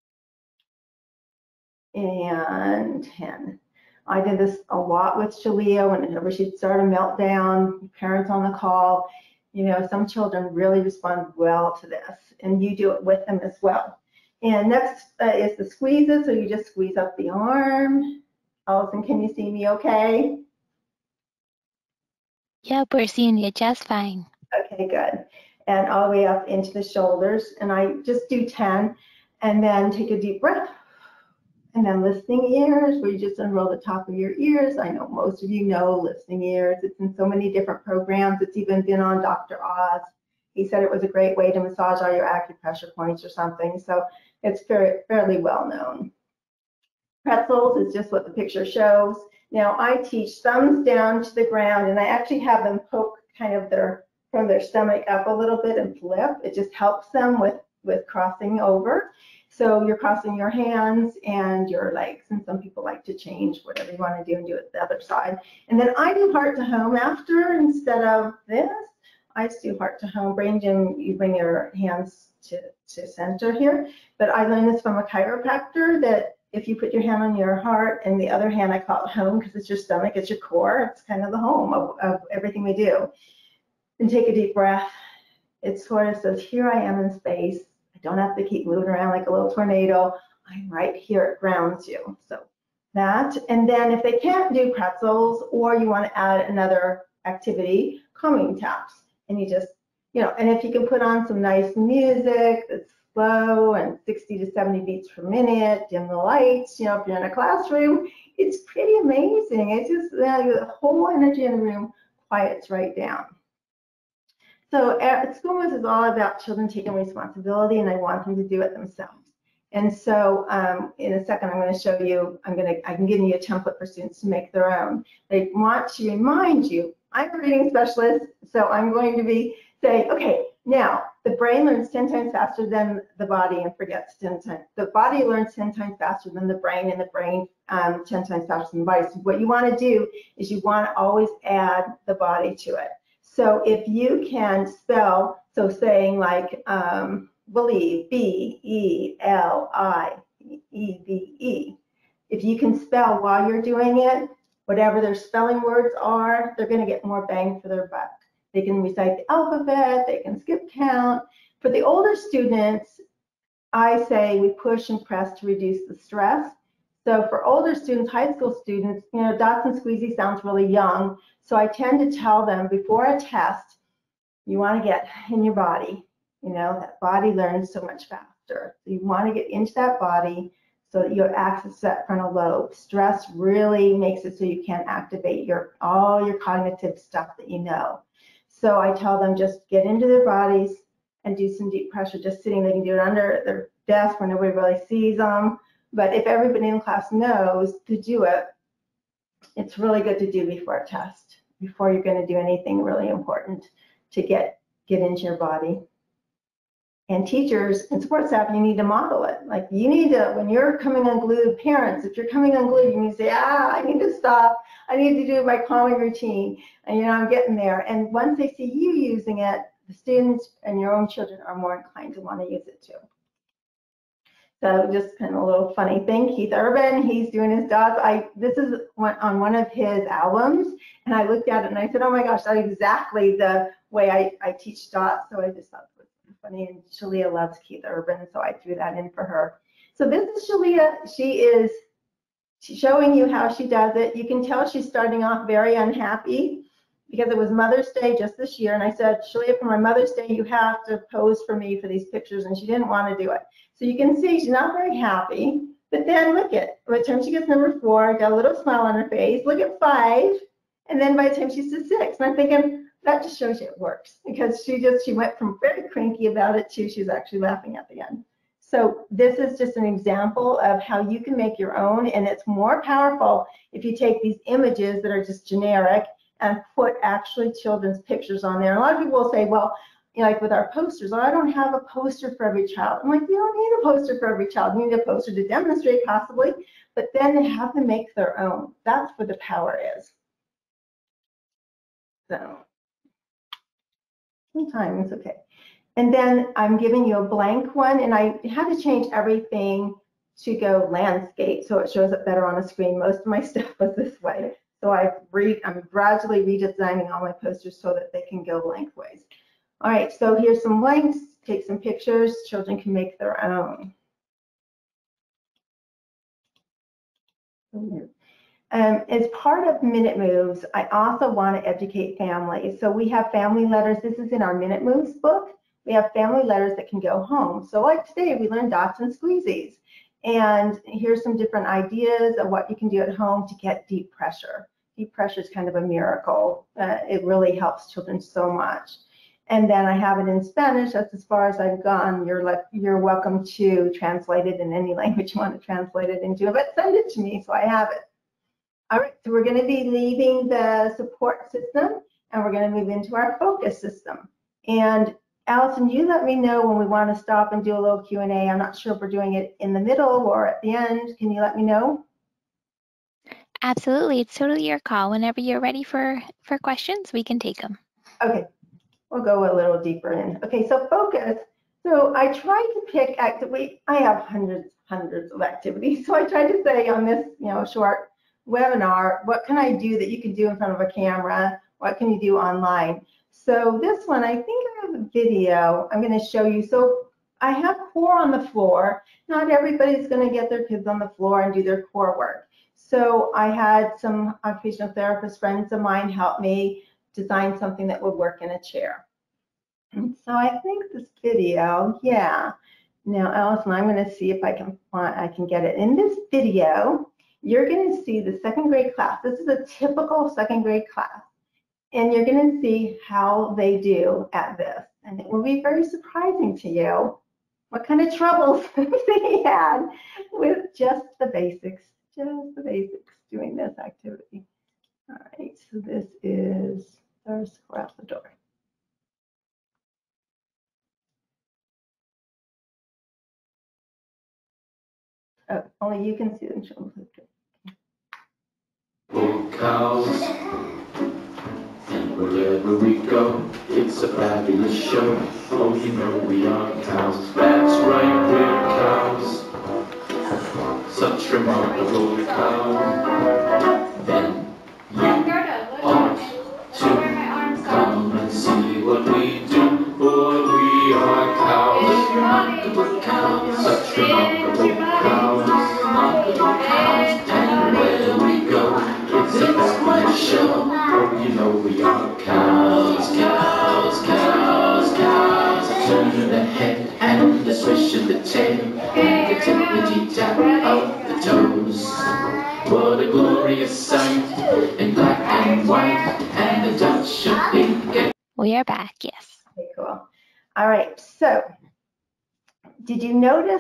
And ten. I did this a lot with Shalia whenever she'd start a meltdown, parents on the call. You know, some children really respond well to this, and you do it with them as well. And next uh, is the squeezes, so you just squeeze up the arm. Allison, can you see me okay? Yep, we're seeing you just fine. Okay, good. And all the way up into the shoulders, and I just do ten, and then take a deep breath. And then listening ears, where you just unroll the top of your ears. I know most of you know listening ears. It's in so many different programs. It's even been on Doctor Oz. He said it was a great way to massage all your acupressure points or something. So it's very, fairly well known. Pretzels is just what the picture shows. Now I teach thumbs down to the ground, and I actually have them poke kind of their from their stomach up a little bit and flip. It just helps them with, with crossing over. So you're crossing your hands and your legs, and some people like to change whatever you want to do and do it the other side. And then I do heart to home after instead of this. I just do heart to home. Brain gym, you bring your hands to, to center here. But I learned this from a chiropractor that if you put your hand on your heart and the other hand, I call it home because it's your stomach, it's your core. It's kind of the home of, of everything we do. And take a deep breath. It sort of says, here I am in space. Don't have to keep moving around like a little tornado. I'm right here, it grounds you. So that, and then if they can't do pretzels or you want to add another activity, calming taps. And you just you know, and if you can put on some nice music that's slow and sixty to seventy beats per minute, dim the lights, you know, if you're in a classroom, it's pretty amazing. It's just uh, the whole energy in the room quiets right down. So uh, School Moves is all about children taking responsibility, and I want them to do it themselves. And so um, in a second, I'm going to show you, I'm going to, I can give you a template for students to make their own. I want to remind you, I'm a reading specialist, so I'm going to be saying, okay, now the brain learns ten times faster than the body and forgets ten times. The body learns ten times faster than the brain, and the brain um, ten times faster than the body. So what you want to do is you want to always add the body to it. So if you can spell, so saying like um, believe, B E L I E V E, if you can spell while you're doing it, whatever their spelling words are, they're going to get more bang for their buck. They can recite the alphabet, they can skip count. For the older students, I say we push and press to reduce the stress. So for older students, high school students, you know, dots and squeezy sounds really young. So I tend to tell them before a test, you want to get in your body. You know, that body learns so much faster. So you want to get into that body so that you access that frontal lobe. Stress really makes it so you can't activate your all your cognitive stuff that you know. So I tell them just get into their bodies and do some deep pressure, just sitting. They can do it under their desk where nobody really sees them. But if everybody in class knows to do it, it's really good to do before a test, before you're going to do anything really important to get, get into your body. And teachers and support staff, you need to model it. Like you need to, when you're coming unglued, parents, if you're coming unglued, you need to say, ah, I need to stop. I need to do my calming routine. And you know, I'm getting there. And once they see you using it, the students and your own children are more inclined to want to use it too. So just kind of a little funny thing. Keith Urban, he's doing his dots. I this is one, on one of his albums, and I looked at it and I said, oh my gosh, that's exactly the way I, I teach dots. So I just thought it was funny. And Shalia loves Keith Urban, so I threw that in for her. So this is Shalia. She is showing you how she does it. You can tell she's starting off very unhappy because it was Mother's Day just this year. And I said, Shalia, for my Mother's Day, you have to pose for me for these pictures. And she didn't want to do it. So you can see she's not very happy. But then look at, by the time she gets number four, got a little smile on her face. Look at five. And then by the time she's to six, and I'm thinking, that just shows you it works. Because she just, she went from very cranky about it to she's actually laughing at the end. So this is just an example of how you can make your own. And it's more powerful if you take these images that are just generic and put actually children's pictures on there. And a lot of people will say, well, you know, like with our posters, oh, I don't have a poster for every child. I'm like, you don't need a poster for every child. You need a poster to demonstrate possibly, but then they have to make their own. That's where the power is. So sometimes, okay. And then I'm giving you a blank one, and I had to change everything to go landscape so it shows up better on the screen. Most of my stuff was this way. So I've re I'm gradually redesigning all my posters so that they can go lengthways. All right, so here's some blanks. Take some pictures. Children can make their own. Um, as part of Minute Moves, I also want to educate families. So we have family letters. This is in our Minute Moves book. We have family letters that can go home. So like today, we learned dots and squeezies. And here's some different ideas of what you can do at home to get deep pressure. Deep pressure is kind of a miracle. Uh, it really helps children so much. And then I have it in Spanish. That's as far as I've gone. You're, le you're welcome to translate it in any language you want to translate it into, but send it to me so I have it. All right, so we're going to be leaving the support system and we're going to move into our focus system. And Allison, you let me know when we want to stop and do a little Q and A. I'm not sure if we're doing it in the middle or at the end. Can you let me know? Absolutely. It's totally your call. Whenever you're ready for, for questions, we can take them. Okay, we'll go a little deeper in. Okay, so focus. So I tried to pick activity. I have hundreds, hundreds of activities. So I tried to say on this, you know, short webinar, what can I do that you can do in front of a camera? What can you do online? So this one, I think I have a video I'm going to show you. So I have core on the floor. Not everybody's going to get their kids on the floor and do their core work. So I had some occupational therapist friends of mine help me design something that would work in a chair. So I think this video, yeah. Now, Allison, I'm going to see if I can find, I can get it. In this video, you're going to see the second grade class. This is a typical second grade class. And you're going to see how they do at this. And it will be very surprising to you what kind of troubles they had with just the basics, just the basics doing this activity. All right, so this is, there's square out the door. Oh, only you can see them. Cows, and wherever we go, it's a fabulous show. Oh, you know we are cows. That's right, we're cows. Such remarkable cow. Then you ought to come and see what we do, for we are cows. Remarkable cows. Such remarkable cows. Remarkable cows. And where we go, it's a fabulous show. Oh, you know we are cows, cows, cows, cows. A turn of the head and a swish of the tail, and a tippity tap of the toes. What a glorious sight in black and white, and a touch of pink. We are back, yes. Okay, cool. All right, so did you notice?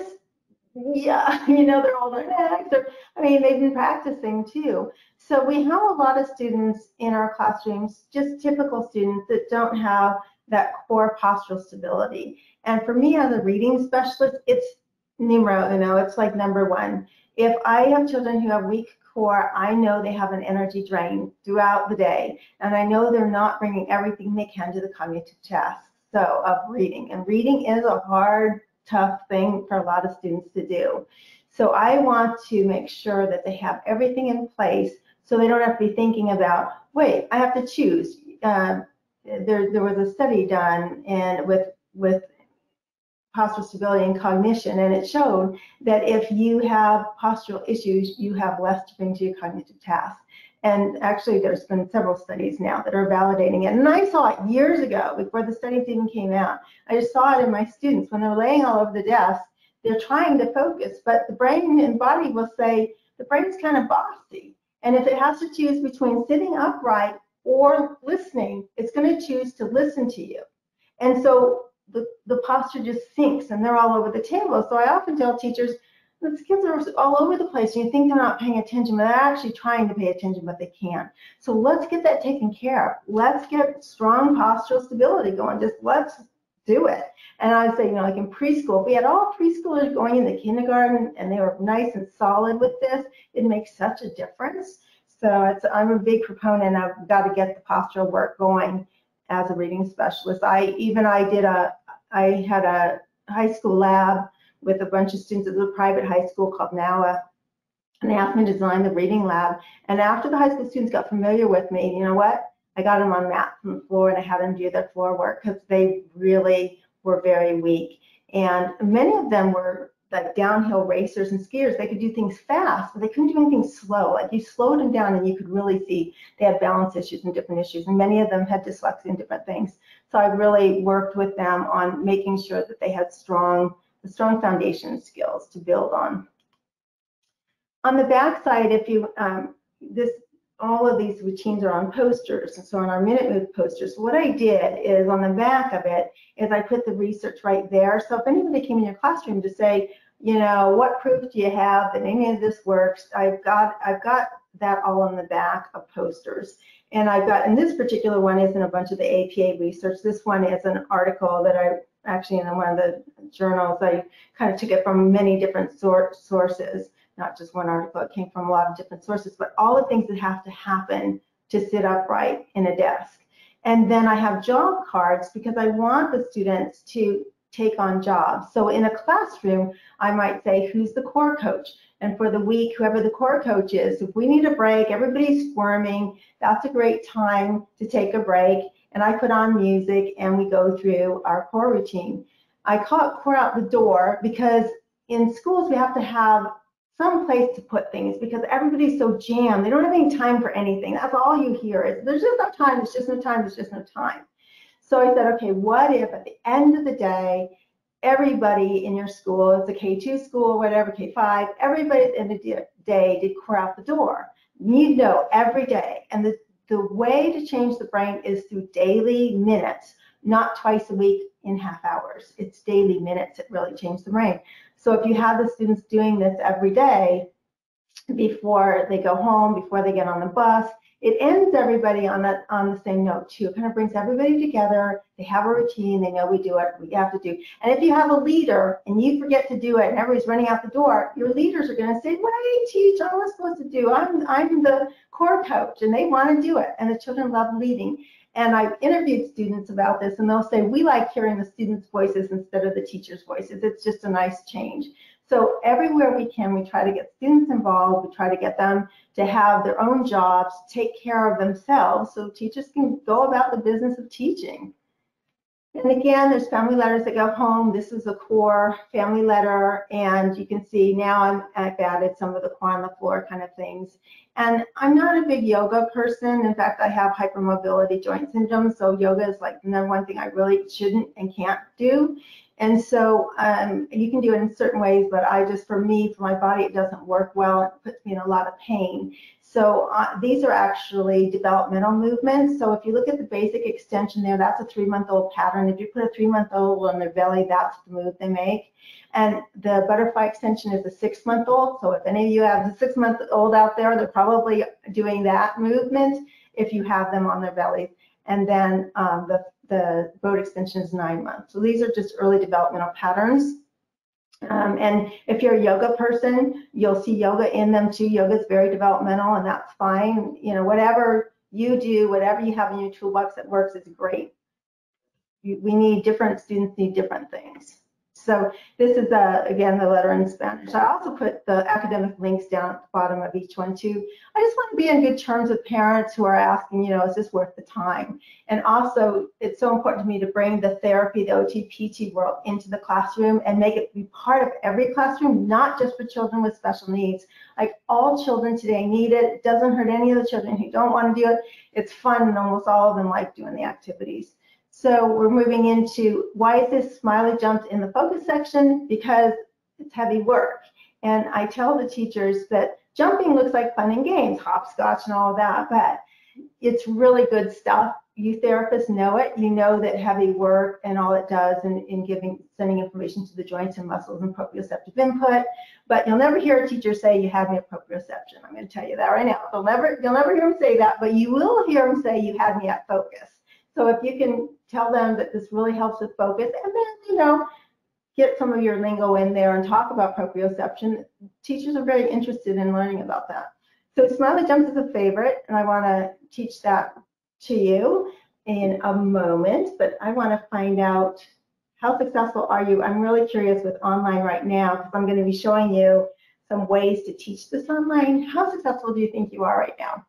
Yeah, you know, they're all their necks. Or, I mean, they've been practicing too. So we have a lot of students in our classrooms, just typical students that don't have that core postural stability. And for me as a reading specialist, it's numero uno, it's like number one. If I have children who have weak core, I know they have an energy drain throughout the day. And I know they're not bringing everything they can to the cognitive task so of reading. And reading is a hard, tough thing for a lot of students to do. So I want to make sure that they have everything in place so they don't have to be thinking about, wait, I have to choose. Uh, there, there was a study done and with, with postural stability and cognition, and it showed that if you have postural issues, you have less to bring to your cognitive task. And actually, there's been several studies now that are validating it. And I saw it years ago, before the studies even came out. I just saw it in my students. When they're laying all over the desk, they're trying to focus, but the brain and body will say, the brain's kind of bossy. And if it has to choose between sitting upright or listening, it's going to choose to listen to you. And so the, the posture just sinks, and they're all over the table. So I often tell teachers, the kids are all over the place. You think they're not paying attention, but they're actually trying to pay attention, but they can't. So let's get that taken care of. Let's get strong postural stability going. Just let's do it. And I would say, you know, like in preschool, if we had all preschoolers going into kindergarten and they were nice and solid with this, it makes such a difference. So it's, I'm a big proponent. I've got to get the postural work going as a reading specialist. I even I did a, I had a high school lab with a bunch of students at a private high school called N A W A, and they asked me to design the reading lab. And after the high school students got familiar with me, you know what? I got them on mats on the floor and I had them do their floor work because they really were very weak. And many of them were like downhill racers and skiers. They could do things fast, but they couldn't do anything slow. Like you slowed them down and you could really see they had balance issues and different issues. And many of them had dyslexia and different things. So I really worked with them on making sure that they had strong the strong foundation skills to build on. On the back side, if you, um, this, all of these routines are on posters, and so on our Minute Move posters. So what I did is on the back of it is I put the research right there. So if anybody came in your classroom to say, you know, what proof do you have that any of this works? I've got, I've got that all on the back of posters. And I've got, and this particular one isn't a bunch of the A P A research. This one is an article that I actually in one of the journals. I kind of took it from many different sor sources, not just one article. It came from a lot of different sources, but all the things that have to happen to sit upright in a desk. And then I have job cards because I want the students to take on jobs. So in a classroom, I might say, who's the core coach? And for the week, whoever the core coach is, if we need a break, everybody's squirming, that's a great time to take a break. And I put on music and we go through our core routine. I call it core out the door because in schools we have to have some place to put things because everybody's so jammed. They don't have any time for anything. That's all you hear is there's just no time, there's just no time, there's just no time. So I said, okay, what if at the end of the day, everybody in your school, it's a K two school, whatever, K five, everybody at the end of the day did core out the door. You know, every day. And the, the way to change the brain is through daily minutes, not twice a week in half hours. It's daily minutes that really change the brain. So if you have the students doing this every day, before they go home, before they get on the bus, it ends everybody on that on the same note too. It kind of brings everybody together. They have a routine. They know we do what we have to do. And if you have a leader and you forget to do it and everybody's running out the door, your leaders are going to say, "Wait, teach, I'm not supposed to do. I'm I'm the core coach," and they want to do it. And the children love leading. And I've interviewed students about this, and they'll say, "We like hearing the students' voices instead of the teachers' voices. It's just a nice change." So everywhere we can, we try to get students involved. We try to get them to have their own jobs, take care of themselves, so teachers can go about the business of teaching. And again, there's family letters that go home. This is a core family letter, and you can see now I'm, I've added some of the core on the floor kind of things. And I'm not a big yoga person. In fact, I have hypermobility joint syndrome, so yoga is like the number one thing I really shouldn't and can't do. And so um, you can do it in certain ways, but I just, for me, for my body, it doesn't work well. It puts me in a lot of pain. So uh, these are actually developmental movements. So if you look at the basic extension there, that's a three-month-old pattern. If you put a three-month-old on their belly, that's the move they make. And the butterfly extension is a six-month-old. So if any of you have a six-month-old out there, they're probably doing that movement if you have them on their bellies. And then um, the the boat extension is nine months. So these are just early developmental patterns. Um, and if you're a yoga person, you'll see yoga in them too. Yoga is very developmental, and that's fine. You know, whatever you do, whatever you have in your toolbox that works is great. We need different students need different things. So this is, uh, again, the letter in Spanish. I also put the academic links down at the bottom of each one too. I just want to be in good terms with parents who are asking, you know, is this worth the time? And also, it's so important to me to bring the therapy, the O T P T world into the classroom and make it be part of every classroom, not just for children with special needs. Like, all children today need it. It doesn't hurt any of the children who don't want to do it. It's fun, and almost all of them like doing the activities. So we're moving into, why is this smiley jumped in the focus section? Because it's heavy work. And I tell the teachers that jumping looks like fun and games, hopscotch and all of that, but it's really good stuff. You therapists know it. You know that heavy work and all it does in, in giving, sending information to the joints and muscles and proprioceptive input. But you'll never hear a teacher say, "You had me at proprioception." I'm going to tell you that right now. You'll never, you'll never hear them say that, but you will hear them say, "You had me at focus." So if you can tell them that this really helps with focus, and then, you know, get some of your lingo in there and talk about proprioception, teachers are very interested in learning about that. So smiley jumps is a favorite, and I want to teach that to you in a moment, but I want to find out, how successful are you? I'm really curious with online right now, because I'm going to be showing you some ways to teach this online. How successful do you think you are right now?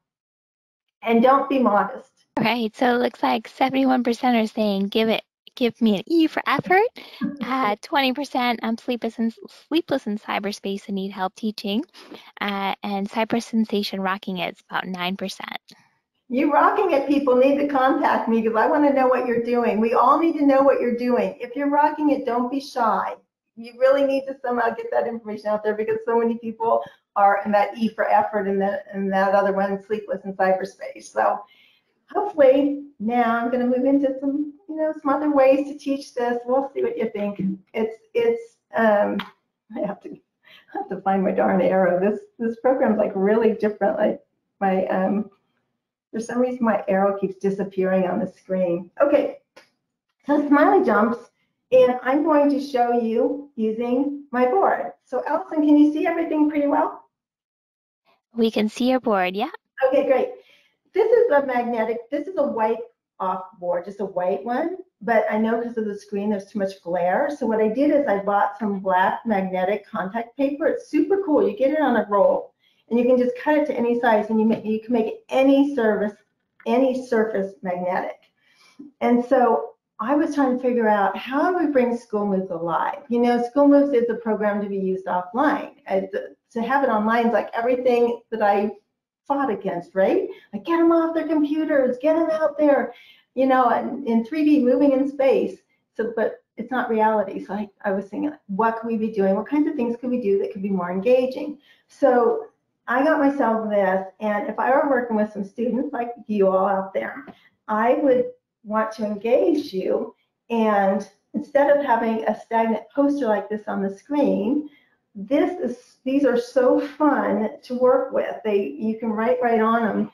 And don't be modest. All right, so it looks like seventy-one percent are saying give it, give me an E for effort. Uh, twenty percent I'm sleepless in, sleepless in cyberspace and need help teaching. Uh, and cyber sensation rocking it is about nine percent. You rocking it people need to contact me, because I want to know what you're doing. We all need to know what you're doing. If you're rocking it, don't be shy. You really need to somehow get that information out there, because so many people are in that E for effort, and that, and that other one, sleepless in cyberspace. So hopefully now I'm going to move into some, you know, some other ways to teach this. We'll see what you think. It's, it's, um, I have to, I have to find my darn arrow. This, this program's like really different. Like my, um, for some reason my arrow keeps disappearing on the screen. Okay, so smiley jumps, and I'm going to show you using my board. So Allison, can you see everything pretty well? We can see your board, yeah. Okay, great. This is a magnetic, this is a white off board, just a white one, but I know because of the screen there's too much glare. So what I did is I bought some black magnetic contact paper. It's super cool. You get it on a roll, and you can just cut it to any size, and you make, you can make it any surface, any surface magnetic. And so I was trying to figure out, how do we bring School Moves alive? You know, School Moves is a program to be used offline. And to have it online is like everything that I fought against, right? Like, get them off their computers, get them out there. you know, and in three D moving in space. So, but it's not reality. So I, I was thinking, what could we be doing? What kinds of things could we do that could be more engaging? So I got myself this, and if I were working with some students like you all out there, I would want to engage you. And instead of having a stagnant poster like this on the screen, this is, these are so fun to work with. They, you can write right on them,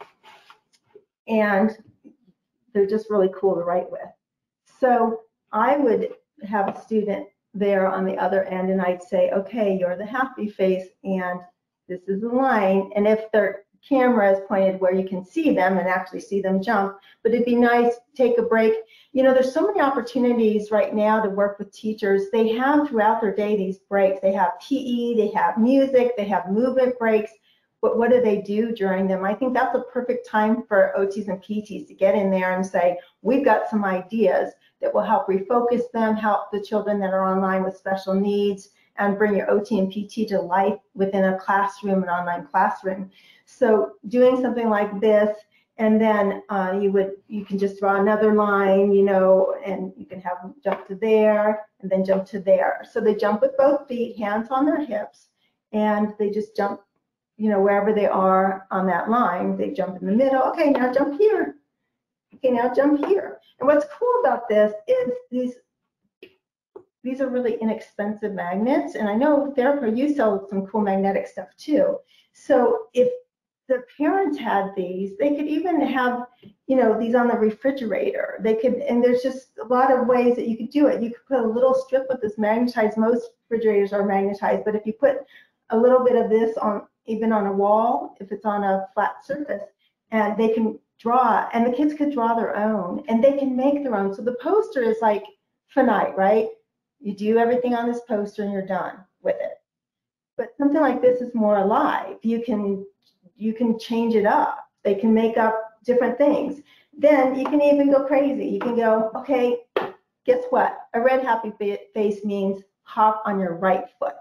and they're just really cool to write with. So I would have a student there on the other end, and I'd say, okay, you're the happy face, and this is the line. And if their camera is pointed where you can see them and actually see them jump, but it'd be nice to take a break. You know, there's so many opportunities right now to work with teachers. They have throughout their day these breaks. They have P E, they have music, they have movement breaks. But what do they do during them? I think that's a perfect time for O Ts and P Ts to get in there and say, we've got some ideas that will help refocus them, help the children that are online with special needs, and bring your O T and P T to life within a classroom, an online classroom. So doing something like this, and then uh, you would, you can just draw another line, you know, and you can have them jump to there and then jump to there. So they jump with both feet, hands on their hips, and they just jump, you know, wherever they are on that line. They jump in the middle. Okay, now jump here. Okay, now jump here. And what's cool about this is these these are really inexpensive magnets. And I know Therapro, you sell some cool magnetic stuff too. So if the parents had these, they could even have, you know, these on the refrigerator. They could, and there's just a lot of ways that you could do it. You could put a little strip of this magnetized. Most refrigerators are magnetized, but if you put a little bit of this on, even on a wall, if it's on a flat surface, and they can draw, and the kids could draw their own, and they can make their own. So the poster is like finite, right? You do everything on this poster and you're done with it. But something like this is more alive. You can, you can change it up. They can make up different things. Then you can even go crazy. You can go, okay, guess what? A red happy face means hop on your right foot.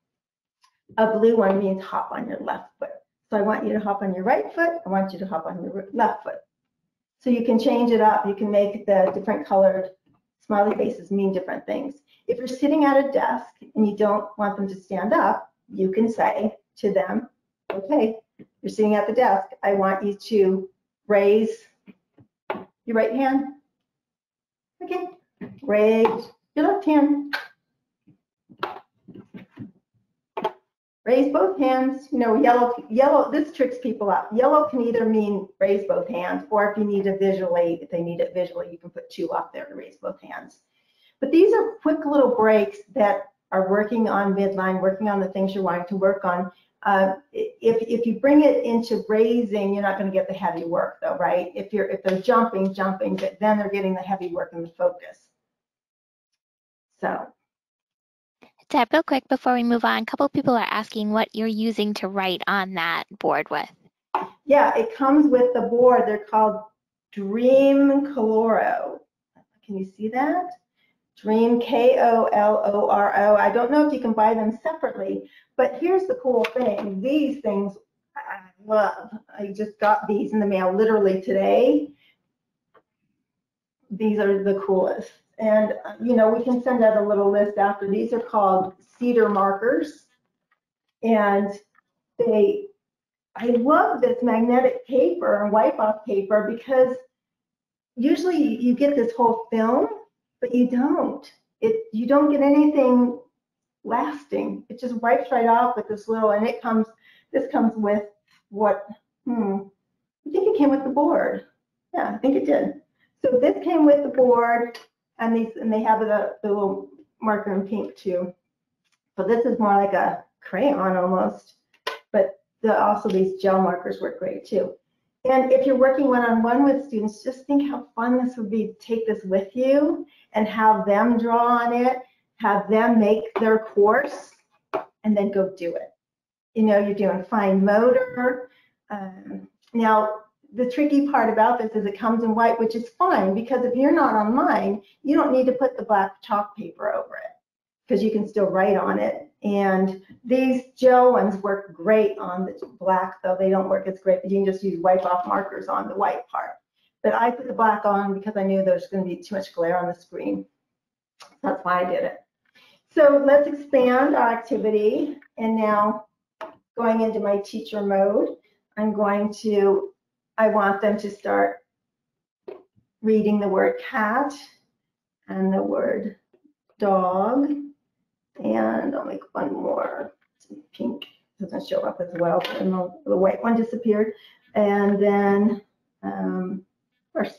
A blue one means hop on your left foot. So I want you to hop on your right foot. I want you to hop on your left foot. So you can change it up. You can make the different colored smiley faces mean different things. If you're sitting at a desk and you don't want them to stand up, you can say to them, okay, you're sitting at the desk. I want you to raise your right hand. Okay, raise your left hand. Raise both hands. You know, yellow, yellow, this tricks people up. Yellow can either mean raise both hands, or if you need it visually, if they need it visually, you can put two up there to raise both hands. But these are quick little breaks that are working on midline, working on the things you're wanting to work on. Uh, if, if you bring it into raising, you're not going to get the heavy work though, right? If you're if they're jumping, jumping, but then they're getting the heavy work and the focus. So. Deb, real quick before we move on, a couple people are asking what you're using to write on that board with. Yeah, it comes with the board. They're called Dream Koloro. Can you see that? Dream, K O L O R O. I don't know if you can buy them separately, but here's the cool thing. These things I love. I just got these in the mail literally today. These are the coolest. And, you know, we can send out a little list after. These are called cedar markers. And they, I love this magnetic paper and wipe-off paper because usually you get this whole film, but you don't. It, you don't get anything lasting. It just wipes right off with this little, and it comes, this comes with what, hmm, I think it came with the board. Yeah, I think it did. So this came with the board. And these, and they have the, the little marker in pink too. So this is more like a crayon almost, but the, also these gel markers work great too. And if you're working one-on-one with students, just think how fun this would be to take this with you and have them draw on it, have them make their course, and then go do it. You know, you're doing fine motor. Um, now, the tricky part about this is it comes in white, which is fine, because if you're not online, you don't need to put the black chalk paper over it because you can still write on it. And these gel ones work great on the black, though they don't work as great, but you can just use wipe off markers on the white part. But I put the black on because I knew there was going to be too much glare on the screen. That's why I did it. So let's expand our activity. And now going into my teacher mode, I'm going to, I want them to start reading the word cat and the word dog. And I'll make one more. Pink doesn't show up as well, but the, the white one disappeared. And then um, horse.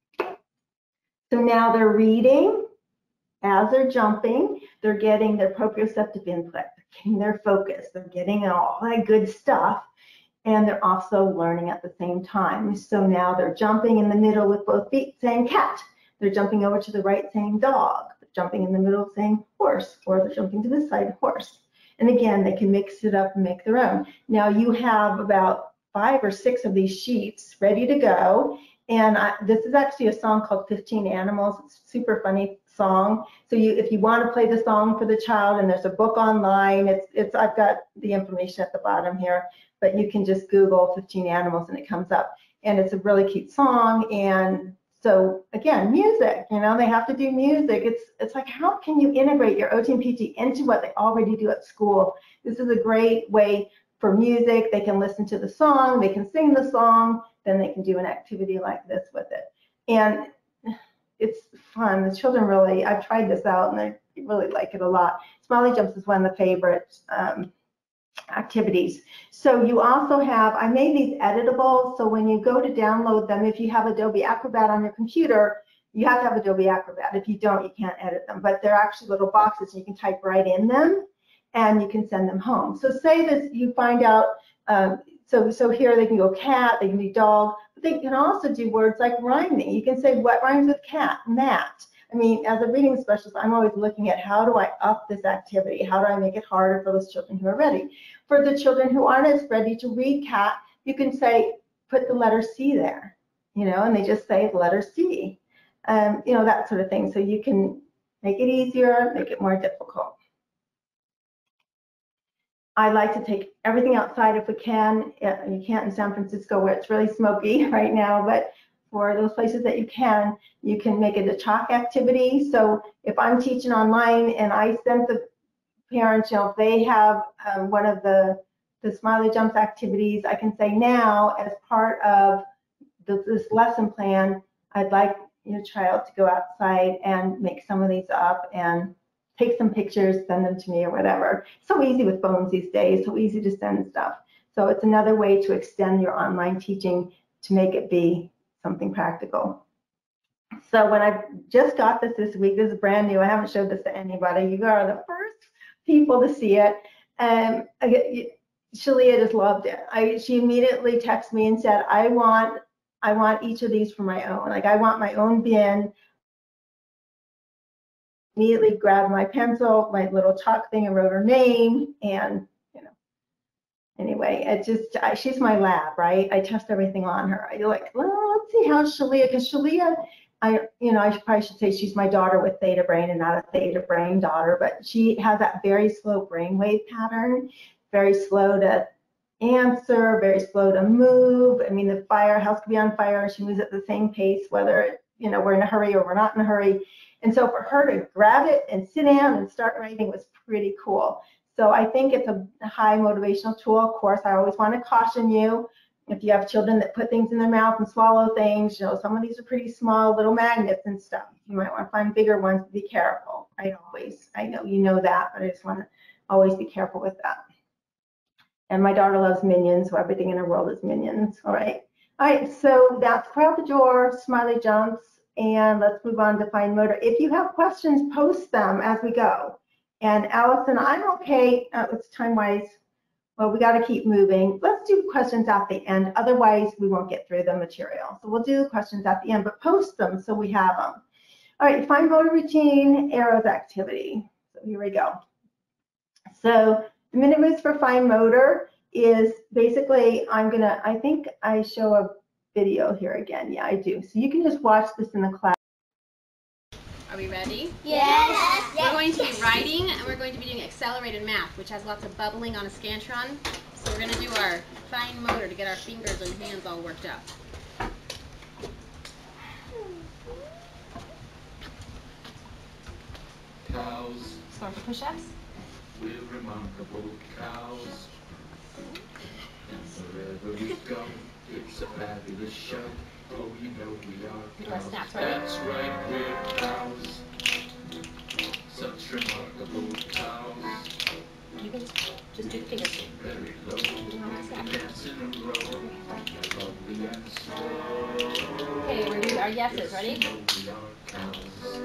So now they're reading. As they're jumping, they're getting their proprioceptive input, they're getting their focus, they're getting all that good stuff, and they're also learning at the same time. So now they're jumping in the middle with both feet saying cat. They're jumping over to the right saying dog. They're jumping in the middle saying horse, or they're jumping to the side horse. And again, they can mix it up and make their own. Now you have about five or six of these sheets ready to go. And I, this is actually a song called fifteen Animals. It's a super funny song. So you, if you want to play the song for the child, and there's a book online, it's, it's, I've got the information at the bottom here, but you can just Google fifteen Animals and it comes up. And it's a really cute song. And so again, music, you know, they have to do music. It's, it's like, how can you integrate your O T and P T into what they already do at school? This is a great way for music. They can listen to the song, they can sing the song, then they can do an activity like this with it. And it's fun. The children really, I've tried this out and they really like it a lot. Smiley Jumps is one of the favorite um, activities. So you also have, I made these editable, so when you go to download them, if you have Adobe Acrobat on your computer, you have to have Adobe Acrobat. If you don't, you can't edit them, but they're actually little boxes and you can type right in them and you can send them home. So say this, you find out, um, so, so here they can go cat, they can do dog, but they can also do words like rhyming. You can say what rhymes with cat, mat. I mean, as a reading specialist, I'm always looking at how do I up this activity? How do I make it harder for those children who are ready? For the children who aren't as ready to read cat, you can say, put the letter C there, you know, and they just say the letter C, um, you know, that sort of thing. So you can make it easier, make it more difficult. I like to take everything outside if we can. You can't in San Francisco where it's really smoky right now, but for those places that you can, you can make it a chalk activity. So if I'm teaching online and I send the parents, you know, if they have um, one of the, the Smiley Jumps activities, I can say now as part of the, this lesson plan, I'd like your child to go outside and make some of these up and take some pictures, send them to me or whatever. So easy with phones these days, so easy to send stuff. So it's another way to extend your online teaching to make it be something practical. So when I just got this this week, this is brand new, I haven't showed this to anybody. You are the first people to see it. Um, Shalia just loved it. I, she immediately texted me and said, I want, I want each of these for my own. Like I want my own bin. Immediately grabbed my pencil, my little chalk thing, and wrote her name. And you know, anyway, it just I, she's my lab, right? I test everything on her. You're like, well, let's see how Shalia, because Shalia, I you know, I probably should say she's my daughter with theta brain and not a theta brain daughter, but she has that very slow brainwave pattern, very slow to answer, very slow to move. I mean, the firehouse could be on fire, and she moves at the same pace, whether you know we're in a hurry or we're not in a hurry. And so for her to grab it and sit down and start writing was pretty cool. So I think it's a high motivational tool. Of course, I always want to caution you, if you have children that put things in their mouth and swallow things, you know, some of these are pretty small little magnets and stuff. You might want to find bigger ones to be careful. I always, I know you know that, but I just want to always be careful with that. And my daughter loves Minions, so everything in her world is Minions. All right. All right, so that's Crowd the Door, Smiley Jumps. And let's move on to fine motor. If you have questions, post them as we go. And Allison, I'm okay. Uh, it's time-wise. Well, we got to keep moving. Let's do questions at the end. Otherwise, we won't get through the material. So we'll do the questions at the end, but post them so we have them. All right, fine motor routine, arrows activity. So here we go. So the minute moves for fine motor is basically, I'm going to, I think I show a video here again. Yeah, I do. So you can just watch this in the class. Are we ready? Yes. yes. We're going to be writing and we're going to be doing accelerated math, which has lots of bubbling on a Scantron. So we're going to do our fine motor to get our fingers and hands all worked up. cows. Start the push-ups. We're remarkable cows. And wherever we go, it's a fabulous show. Oh, you know we are cows. Snaps, right? That's right, we're cows. Such remarkable cows. You can just do the fingers. Very low. Dance in a row. Lovely and slow. Okay, we're doing our yeses. Ready? You know we are cows.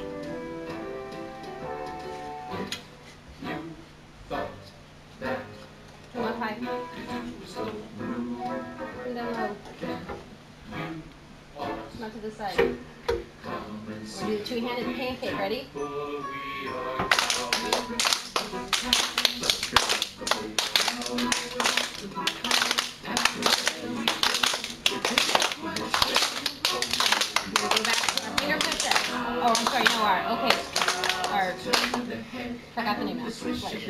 If you thought that Come on, high. you do so rude, Bring down low. then you ought Come on to the side. come and We're see. doing the two-handed pancake. Ready? For we are cows. Such remarkable We'll go back to our finger push-ups. Oh, I'm sorry. No, our. Okay. Our. Forgot the name now.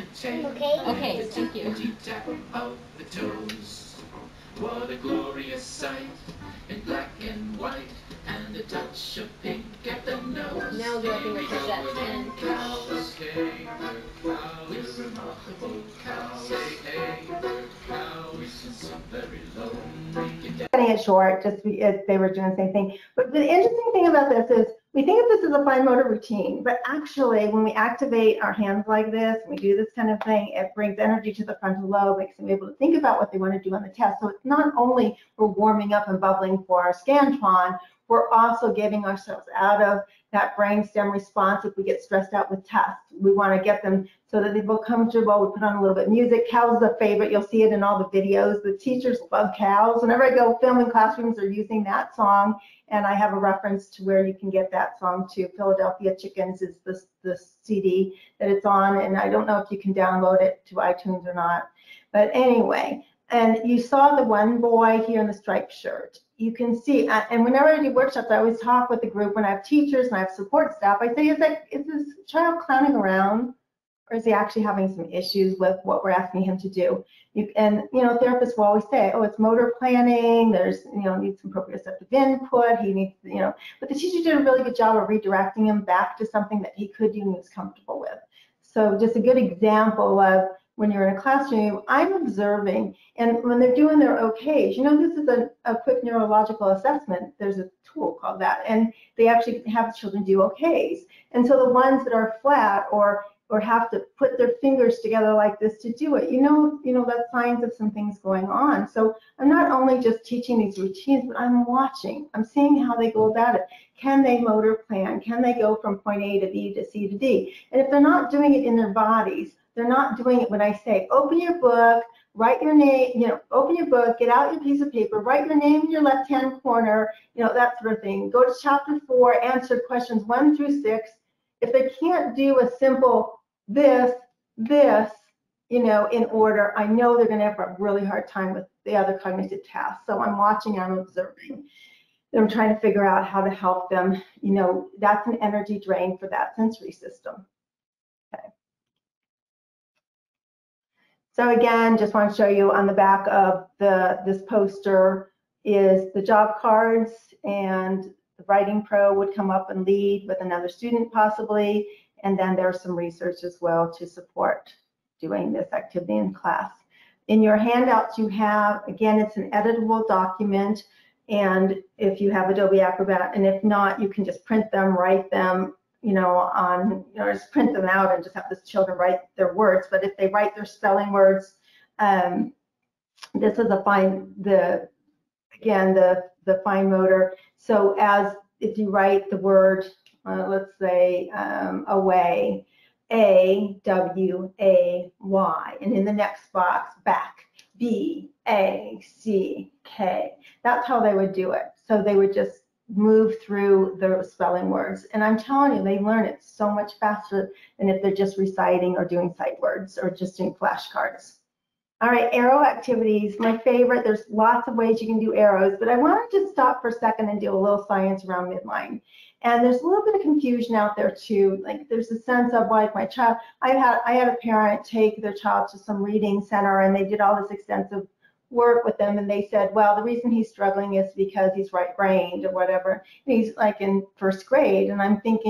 Okay. Okay. Thank you. Tap of the toes. What a glorious sight in black and white, and a touch of pink at the nose. Now we'll do our finger push-ups. And Cows, hey, we're cows, we're remarkable cows. Say, hey, we're cows, we can sing very low. Make it down. Cutting it short, just be, if they were doing the same thing. But the interesting thing about this is we think of this as a fine motor routine, but actually when we activate our hands like this, and we do this kind of thing, it brings energy to the frontal lobe, makes them able to think about what they want to do on the test. So it's not only we're warming up and bubbling for our Scantron, we're also getting ourselves out of that brainstem response if we get stressed out with tests. We want to get them so that they feel comfortable. We put on a little bit of music. Cows is a favorite. You'll see it in all the videos. The teachers love cows. Whenever I go film in classrooms, they're using that song. And I have a reference to where you can get that song to. Philadelphia Chickens is the, the C D that it's on. And I don't know if you can download it to iTunes or not. But anyway, and you saw the one boy here in the striped shirt. You can see, and whenever I do workshops, I always talk with the group when I have teachers and I have support staff. I say, is that is this child clowning around, or is he actually having some issues with what we're asking him to do? You, and you know, therapists will always say, oh, it's motor planning. There's, you know, needs some proprioceptive input. He needs, you know, but the teacher did a really good job of redirecting him back to something that he could do and was comfortable with. So just a good example of when you're in a classroom, I'm observing, and when they're doing their okays, you know, this is a, a quick neurological assessment. There's a tool called that, and they actually have children do okays. And so the ones that are flat or or have to put their fingers together like this to do it, you know, you know, that's signs of some things going on. So I'm not only just teaching these routines, but I'm watching. I'm seeing how they go about it. Can they motor plan? Can they go from point A to B to C to D? And if they're not doing it in their bodies, they're not doing it when I say, open your book, write your name, you know, open your book, get out your piece of paper, write your name in your left-hand corner, you know, that sort of thing. Go to chapter four, answer questions one through six. If they can't do a simple this, this, you know, in order, I know they're going to have a really hard time with the other cognitive tasks. So I'm watching, I'm observing. I'm trying to figure out how to help them. You know, that's an energy drain for that sensory system. Okay. So again, just want to show you on the back of the this poster is the job cards, and the Writing Pro would come up and lead with another student possibly, and then there's some research as well to support doing this activity in class. In your handouts you have, again, it's an editable document, and if you have Adobe Acrobat, and if not, you can just print them, write them, you know, on, you know, just print them out and just have the children write their words. But if they write their spelling words, um, this is a fine, the, again, the, the fine motor. So as if you write the word, uh, let's say um, away, A, W, A, Y, and in the next box, back, B, A, C, K. That's how they would do it. So they would just move through the spelling words. And I'm telling you, they learn it so much faster than if they're just reciting or doing sight words or just doing flashcards. All right, arrow activities, my favorite. There's lots of ways you can do arrows, but I want to just stop for a second and do a little science around midline. And there's a little bit of confusion out there too. Like there's a sense of like my child, I had I had a parent take their child to some reading center, and they did all this extensive work with them, and they said, well, the reason he's struggling is because he's right-brained or whatever. And he's like in first grade, and I'm thinking,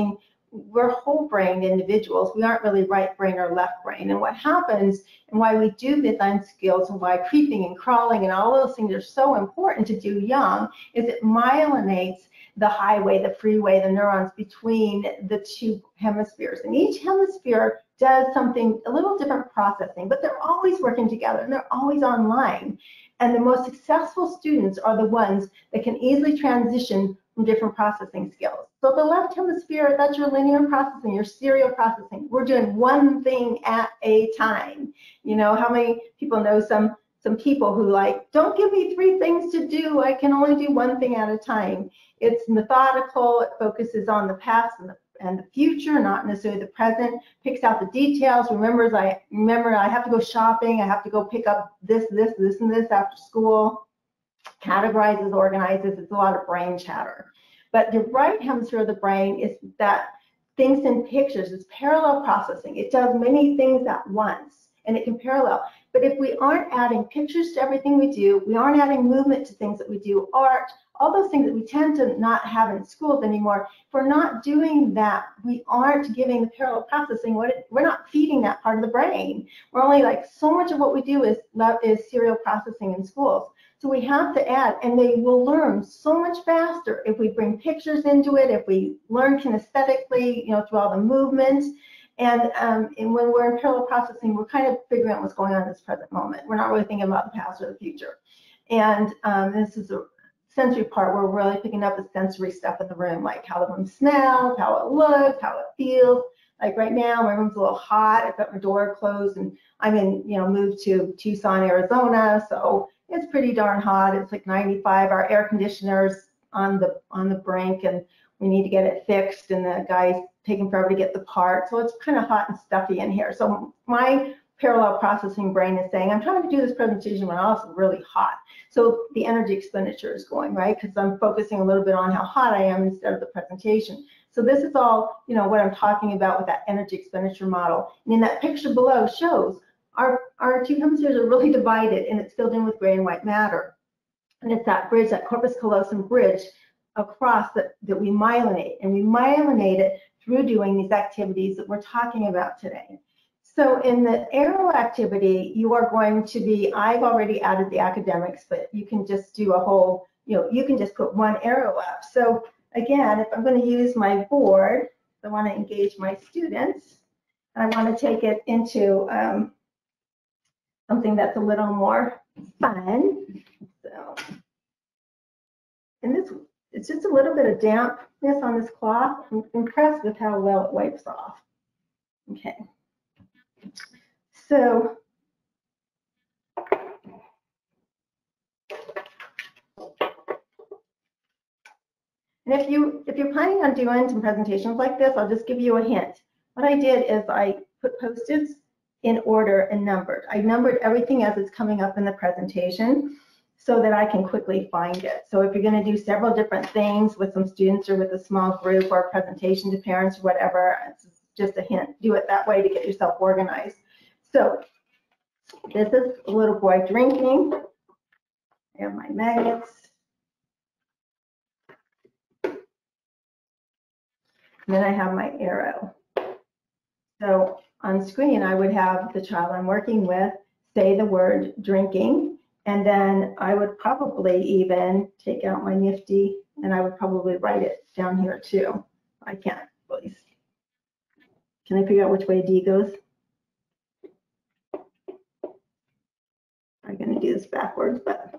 we're whole-brained individuals. We aren't really right brain or left brain. And what happens and why we do design skills and why creeping and crawling and all those things are so important to do young is it myelinates the highway, the freeway, the neurons between the two hemispheres. And each hemisphere does something, a little different processing, but they're always working together and they're always online. And the most successful students are the ones that can easily transition from different processing skills. So the left hemisphere, that's your linear processing, your serial processing. We're doing one thing at a time. You know, how many people know some, some people who like, don't give me three things to do, I can only do one thing at a time. It's methodical, it focuses on the past and the and the future, not necessarily the present, picks out the details, remembers I remember I have to go shopping, I have to go pick up this, this, this, and this after school, categorizes, organizes, it's a lot of brain chatter. But the right hemisphere of the brain is that thinks in pictures, it's parallel processing. It does many things at once, and it can parallel. But if we aren't adding pictures to everything we do, we aren't adding movement to things that we do, art, all those things that we tend to not have in schools anymore, if we're not doing that, we aren't giving the parallel processing, what it, we're not feeding that part of the brain. We're only like, so much of what we do is, is serial processing in schools. So we have to add, and they will learn so much faster if we bring pictures into it, if we learn kinesthetically, you know, through all the movements. And, um, and when we're in parallel processing, we're kind of figuring out what's going on in this present moment. We're not really thinking about the past or the future. And um, this is a sensory part where we're really picking up the sensory stuff in the room, like how the room smells, how it looks, how it feels. Like right now, my room's a little hot. I've got my door closed, and I'm in, you know, moved to Tucson, Arizona, so it's pretty darn hot. It's like ninety-five. Our air conditioner's on the on the brink, and we need to get it fixed. And the guy's taking forever to get the part, so it's kind of hot and stuffy in here. So my parallel processing brain is saying, I'm trying to do this presentation when it's also really hot. So the energy expenditure is going, right? Because I'm focusing a little bit on how hot I am instead of the presentation. So this is all, you know, what I'm talking about with that energy expenditure model. And in that picture below shows our, our two hemispheres are really divided, and it's filled in with gray and white matter. And it's that bridge, that corpus callosum bridge across that, that we myelinate. And we myelinate it through doing these activities that we're talking about today. So in the arrow activity, you are going to be, I've already added the academics, but you can just do a whole, you know, you can just put one arrow up. So again, if I'm going to use my board, I want to engage my students, and I want to take it into um, something that's a little more fun. So, and this, it's just a little bit of dampness on this cloth. I'm impressed with how well it wipes off. Okay. So and if you if you're planning on doing some presentations like this, I'll just give you a hint. What I did is I put Post-its in order and numbered. I numbered everything as it's coming up in the presentation so that I can quickly find it. So if you're going to do several different things with some students or with a small group or a presentation to parents or whatever, it's just a hint. Do it that way to get yourself organized. So this is a little boy drinking. I have my magnets. And then I have my arrow. So on screen, I would have the child I'm working with say the word drinking, and then I would probably even take out my nifty, and I would probably write it down here too. I can't, please. Can I figure out which way D goes? I'm going to do this backwards, but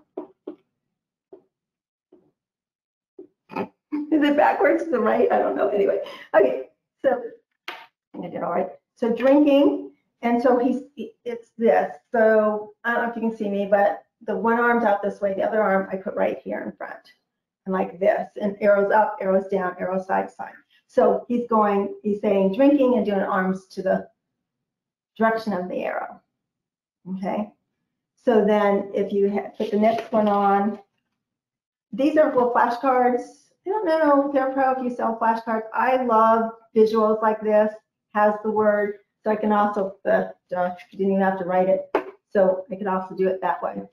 is it backwards to the right? I don't know. Anyway, okay. So I did all right. So drinking, and so he's it's this. So I don't know if you can see me, but the one arm's out this way, the other arm I put right here in front, and like this, and arrows up, arrows down, arrows side to side. So he's going, he's saying drinking and doing arms to the direction of the arrow. Okay. So then if you put the next one on, these are little flashcards. I don't know, Therapro, if you sell flashcards. I love visuals like this, has the word, so I can also, the, uh, you didn't even have to write it. So I could also do it that way.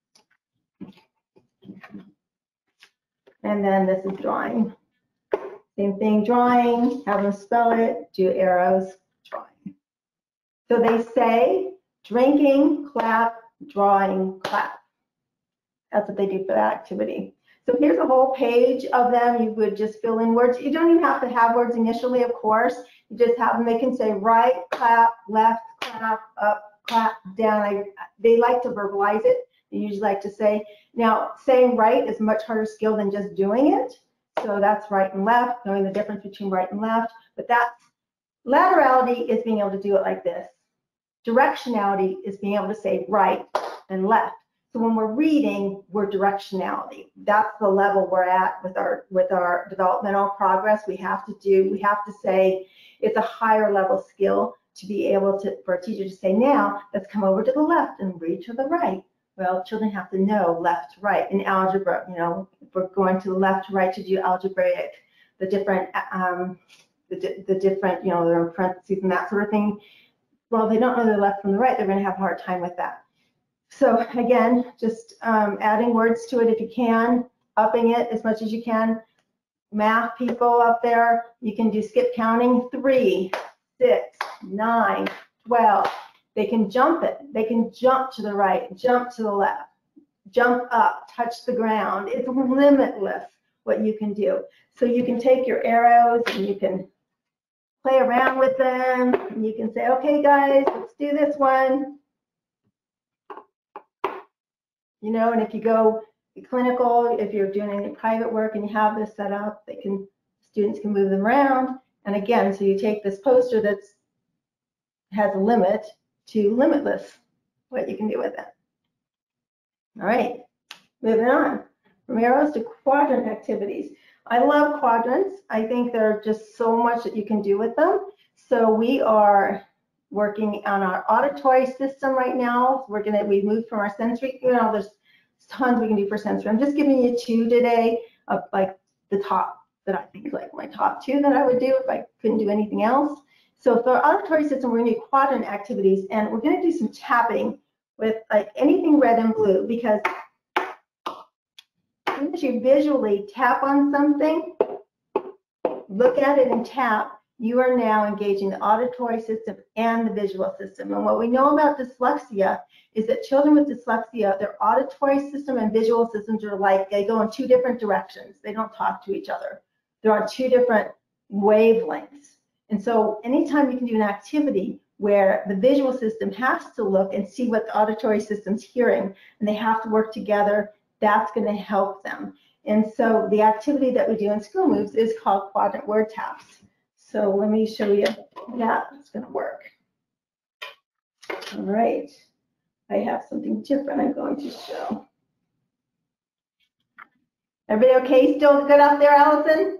And then this is drawing. Same thing, drawing, have them spell it, do arrows, drawing. So they say drinking, clap, drawing, clap. That's what they do for that activity. So here's a whole page of them. You would just fill in words. You don't even have to have words initially, of course. You just have them, they can say right, clap, left, clap, up, clap, down. I, they like to verbalize it. They usually like to say, now saying right is a much harder skill than just doing it. So that's right and left, knowing the difference between right and left. But that's, laterality is being able to do it like this. Directionality is being able to say right and left. So when we're reading, we're directionality. That's the level we're at with our with our developmental progress. We have to do, we have to say it's a higher level skill to be able to, for a teacher to say, now let's come over to the left and read to the right. Well, children have to know left to right. In algebra, you know, if we're going to the left to right to do algebraic, the different, um, the, the different, you know, there are parentheses and that sort of thing. Well, they don't know the left from the right, they're going to have a hard time with that. So again, just um, adding words to it if you can, upping it as much as you can. Math people up there, you can do skip counting, three, six, nine, twelve. They can jump it. They can jump to the right, jump to the left, jump up, touch the ground. It's limitless what you can do. So you can take your arrows and you can play around with them. And you can say, okay, guys, let's do this one. You know, and if you go clinical, if you're doing any private work and you have this set up, they can, students can move them around. And again, so you take this poster that's has a limit to limitless, what you can do with it. All right, moving on. From arrows to quadrant activities. I love quadrants. I think there are just so much that you can do with them. So we are working on our auditory system right now. We're gonna, we moved from our sensory, you know, there's tons we can do for sensory. I'm just giving you two today of like the top that I think like my top two that I would do if I couldn't do anything else. So for our auditory system, we're gonna do quadrant activities and we're gonna do some tapping with like anything red and blue, because as you visually tap on something, look at it and tap, you are now engaging the auditory system and the visual system. And what we know about dyslexia is that children with dyslexia, their auditory system and visual systems are like, they go in two different directions. They don't talk to each other. They're on two different wavelengths. And so anytime you can do an activity where the visual system has to look and see what the auditory system's hearing, and they have to work together, that's going to help them. And so the activity that we do in School Moves is called quadrant word taps. So let me show you that it's going to work. All right, I have something different I'm going to show. Everybody okay? Still good out there, Allison?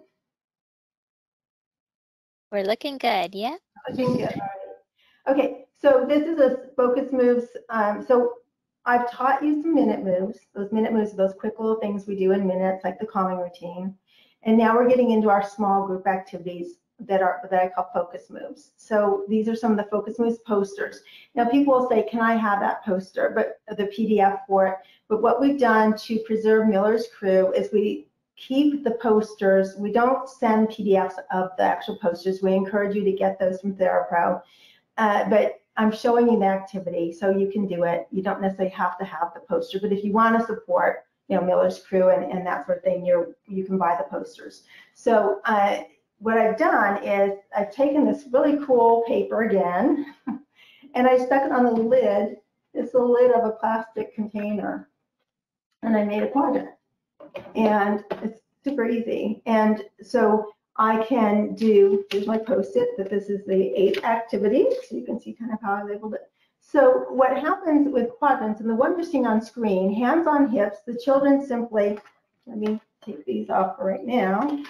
We're looking good, yeah? Looking good, all right. Okay, so this is a focus moves. Um, so I've taught you some minute moves. Those minute moves are those quick little things we do in minutes, like the calming routine. And now we're getting into our small group activities that are that I call focus moves. So these are some of the focus moves posters. Now people will say, can I have that poster, but the P D F for it? But what we've done to preserve Miller's Crew is we keep the posters. We don't send P D Fs of the actual posters. We encourage you to get those from Therapro. Uh, but I'm showing you the activity so you can do it. You don't necessarily have to have the poster, but if you want to support, you know, Miller's Crew and, and that sort of thing, you're, you can buy the posters. So uh, what I've done is I've taken this really cool paper again, and I stuck it on the lid. It's the lid of a plastic container, and I made a quadrant. And it's super easy. And so I can do, here's my post-it, that this is the eighth activity, so you can see kind of how I labeled it. So what happens with quadrants, and the one you're seeing on screen, hands on hips, the children simply, let me take these off for right now,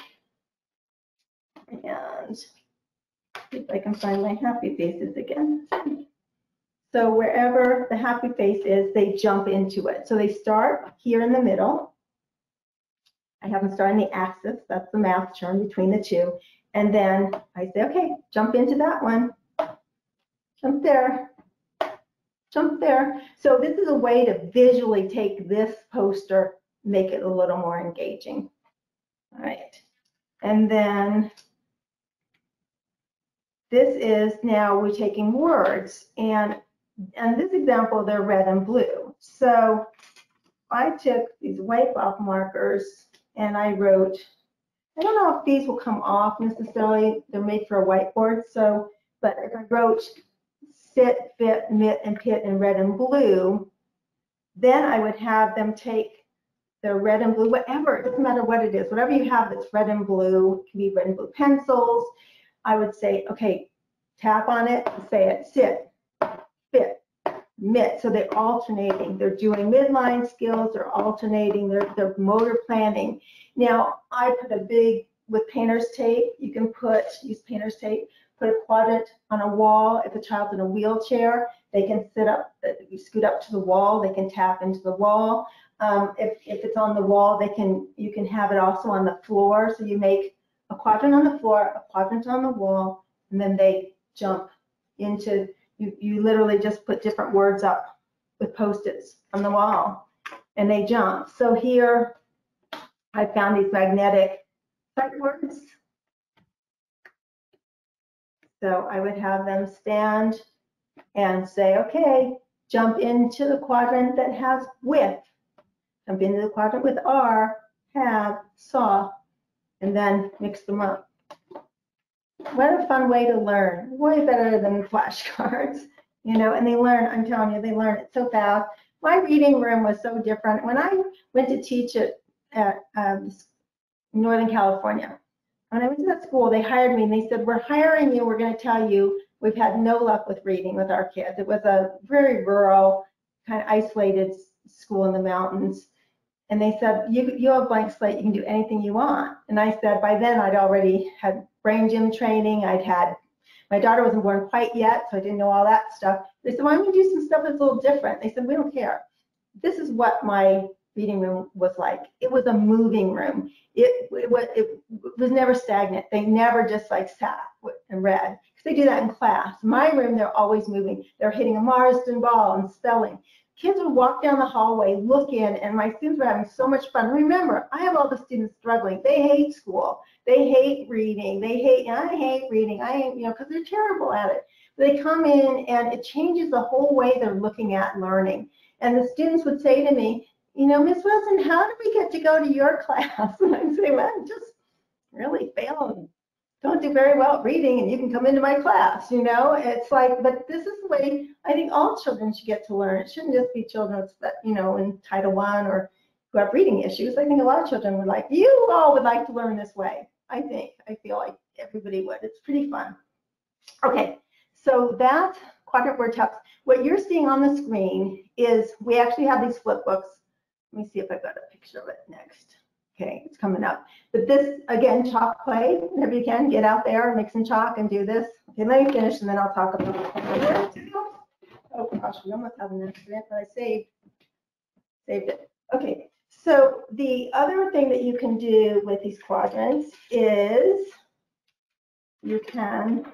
and see if I can find my happy faces again. So wherever the happy face is, they jump into it. So they start here in the middle. I have them start on the axis, that's the math term between the two. And then I say, okay, jump into that one. Jump there. Jump there. So this is a way to visually take this poster, make it a little more engaging. All right. And then this is now we're taking words, and in this example, they're red and blue. So I took these white block markers and I wrote, I don't know if these will come off necessarily, they're made for a whiteboard, so, but if I wrote sit, fit, mit, and pit in red and blue, then I would have them take their red and blue, whatever, it doesn't matter what it is, whatever you have that's red and blue, it can be red and blue pencils. I would say, okay, tap on it and say it, sit, fit, mit. So they're alternating. They're doing midline skills, they're alternating, they're, they're motor planning. Now, I put a big, with painter's tape, you can put, use painter's tape, put a quadrant on a wall. If a child's in a wheelchair, they can sit up, you scoot up to the wall, they can tap into the wall. Um, if, if it's on the wall, they can, you can have it also on the floor. So you make a quadrant on the floor, a quadrant on the wall, and then they jump into, you, you literally just put different words up with Post-its on the wall, and they jump. So here, I found these magnetic sight words. So I would have them stand and say, okay, jump into the quadrant that has with, jump into the quadrant with are, have, saw, and then mix them up. What a fun way to learn. Way better than flashcards, you know, and they learn, I'm telling you, they learn it so fast. My reading room was so different. When I went to teach at, at um, Northern California, when I went to that school, they hired me and they said, we're hiring you, we're going to tell you we've had no luck with reading with our kids. It was a very rural, kind of isolated school in the mountains. And they said, you, you have a blank slate, you can do anything you want. And I said, by then I'd already had brain gym training. I'd had, my daughter wasn't born quite yet, so I didn't know all that stuff. They said, why don't we do some stuff that's a little different? They said, we don't care. This is what my reading room was like. It was a moving room. It, it, was, it was never stagnant. They never just like sat and read. Because they do that in class. My room, they're always moving. They're hitting a Marsden ball and spelling. Kids would walk down the hallway, look in, and my students were having so much fun. Remember, I have all the students struggling. They hate school. They hate reading. They hate, I hate reading. I hate, you know, because they're terrible at it. They come in, and it changes the whole way they're looking at learning. And the students would say to me, you know, Miss Wilson, how did we get to go to your class? And I'd say, well, I just really failed. Don't do very well at reading, and you can come into my class, you know? It's like, but this is the way I think all children should get to learn. It shouldn't just be children that, you know, in Title One or who have reading issues. I think a lot of children would like, you all would like to learn this way. I think, I feel like everybody would. It's pretty fun. Okay, so that quadrant word text, what you're seeing on the screen is we actually have these flip books. Let me see if I've got a picture of it next. Okay, it's coming up. But this, again, chalk play. Whenever you can, get out there, make some chalk and do this. Okay, let me finish and then I'll talk about it. Oh gosh, we almost had an accident, but I saved, saved it. Okay, so the other thing that you can do with these quadrants is you can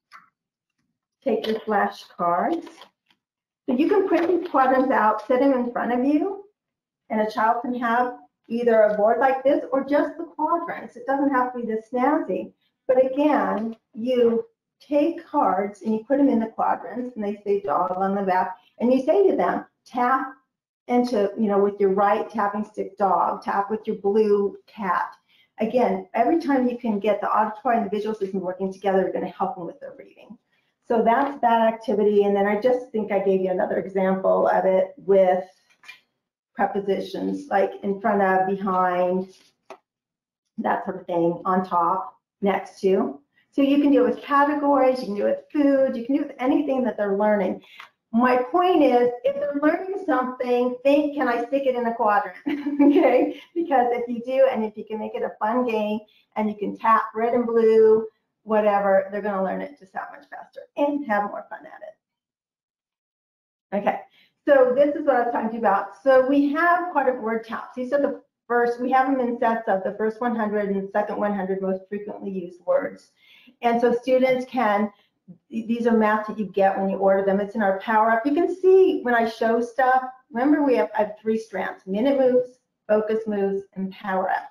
take your flashcards. So you can print these quadrants out, set them in front of you, and a child can have either a board like this or just the quadrants. It doesn't have to be this snazzy. But again, you take cards and you put them in the quadrants, and they say dog on the back, and you say to them, tap into, you know, with your right tapping stick dog, tap with your blue cat. Again, every time you can get the auditory and the visual system working together, you're going to help them with their reading. So that's that activity. And then I just think I gave you another example of it with prepositions, like in front of, behind, that sort of thing, on top, next to. So you can do it with categories, you can do it with food, you can do it with anything that they're learning. My point is, if they're learning something, think, can I stick it in a quadrant? Okay, because if you do, and if you can make it a fun game, and you can tap red and blue, whatever, they're going to learn it just that much faster and have more fun at it. Okay. So this is what I was talking to you about. So we have quadrant word taps. These are the first, we have them in sets of the first one hundred and the second one hundred most frequently used words. And so students can, these are maps that you get when you order them. It's in our Power Up. You can see when I show stuff, remember we have, I have three strands, minute moves, focus moves, and Power Up.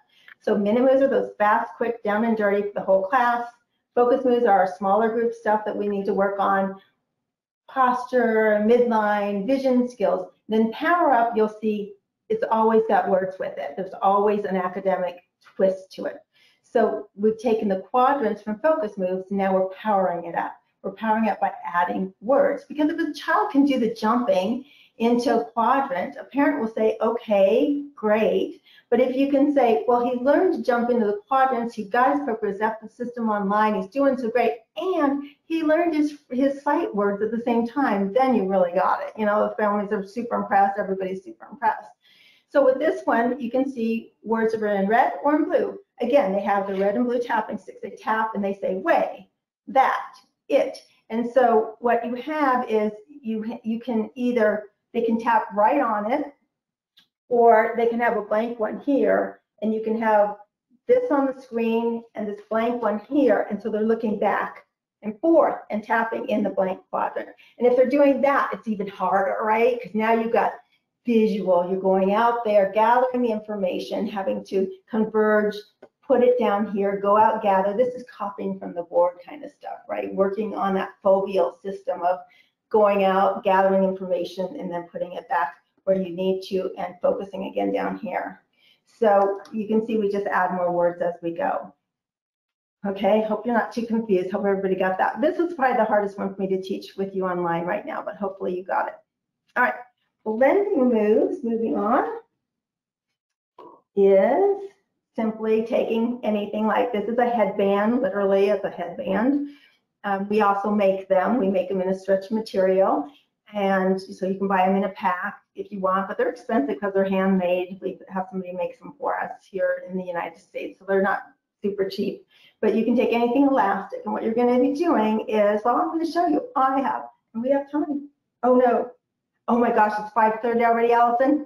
So minute moves are those fast, quick, down and dirty for the whole class. Focus moves are our smaller group stuff that we need to work on. Posture, midline, vision skills. Then power up, you'll see it's always got words with it. There's always an academic twist to it. So we've taken the quadrants from focus moves, and now we're powering it up. We're powering up by adding words. Because if a child can do the jumping into a quadrant, a parent will say, okay, great. But if you can say, well, he learned to jump into the quadrants, he got his progressive system online, he's doing so great, and he learned his, his sight words at the same time, then you really got it. You know, the families are super impressed, everybody's super impressed. So with this one, you can see words are in red or in blue. Again, they have the red and blue tapping sticks. They tap and they say way, that, it. And so what you have is you, you can either, they can tap right on it, or they can have a blank one here, and you can have this on the screen and this blank one here, and so they're looking back and forth and tapping in the blank quadrant. And if they're doing that, it's even harder, right? Because now you've got visual, you're going out there, gathering the information, having to converge, put it down here, go out, gather. This is copying from the board kind of stuff, right? Working on that foveal system of going out, gathering information, and then putting it back where you need to, and focusing again down here. So you can see we just add more words as we go. Okay, hope you're not too confused. Hope everybody got that. This is probably the hardest one for me to teach with you online right now, but hopefully you got it. All right, blending moves, moving on, is simply taking anything like this is a headband, literally it's a headband. Um, we also make them, we make them in a stretch material. And so you can buy them in a pack if you want, but they're expensive because they're handmade. We have somebody make them for us here in the United States, so they're not super cheap. But you can take anything elastic, and what you're going to be doing is, well, I'm going to show you. I have, and we have time. Oh no, oh my gosh, it's five thirty already, Allison.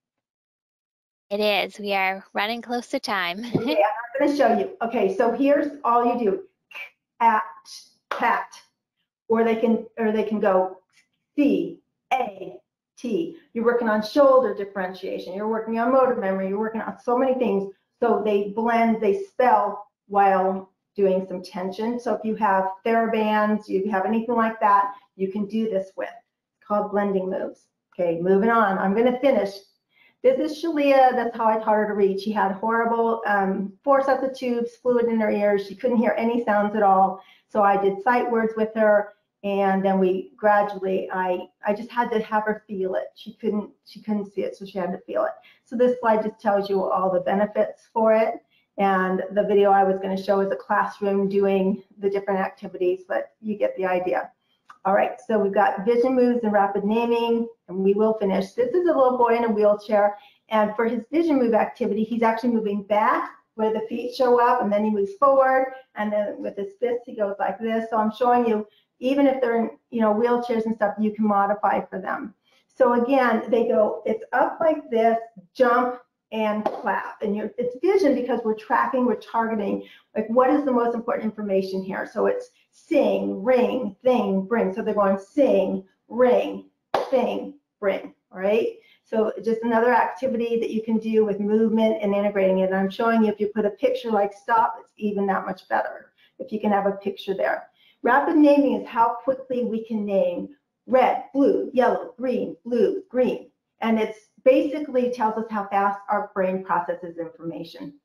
It is. We are running close to time. Okay, I'm going to show you. Okay, so here's all you do: at, cat, or they can, or they can go C, A, T. You're working on shoulder differentiation. You're working on motor memory. You're working on so many things. So they blend, they spell while doing some tension. So if you have therabands, you have anything like that, you can do this with. It's called blending moves. Okay, moving on. I'm going to finish. This is Shalia. That's how I taught her to read. She had horrible um, four sets of tubes, fluid in her ears. She couldn't hear any sounds at all. So I did sight words with her. And then we gradually, I, I just had to have her feel it. She couldn't, she couldn't see it, so she had to feel it. So this slide just tells you all the benefits for it. And the video I was going to show is a classroom doing the different activities, but you get the idea. All right, so we've got vision moves and rapid naming, and we will finish. This is a little boy in a wheelchair, and for his vision move activity, he's actually moving back where the feet show up, and then he moves forward, and then with his fists, he goes like this. So I'm showing you, even if they're in, you know, wheelchairs and stuff, you can modify for them. So again, they go, it's up like this, jump and clap. And you're, it's vision because we're tracking, we're targeting, like what is the most important information here? So it's sing, ring, thing, bring. So they're going sing, ring, thing, bring, all right? So just another activity that you can do with movement and integrating it. And I'm showing you if you put a picture like stop, it's even that much better if you can have a picture there. Rapid naming is how quickly we can name red, blue, yellow, green, blue, green. And it's basically tells us how fast our brain processes information.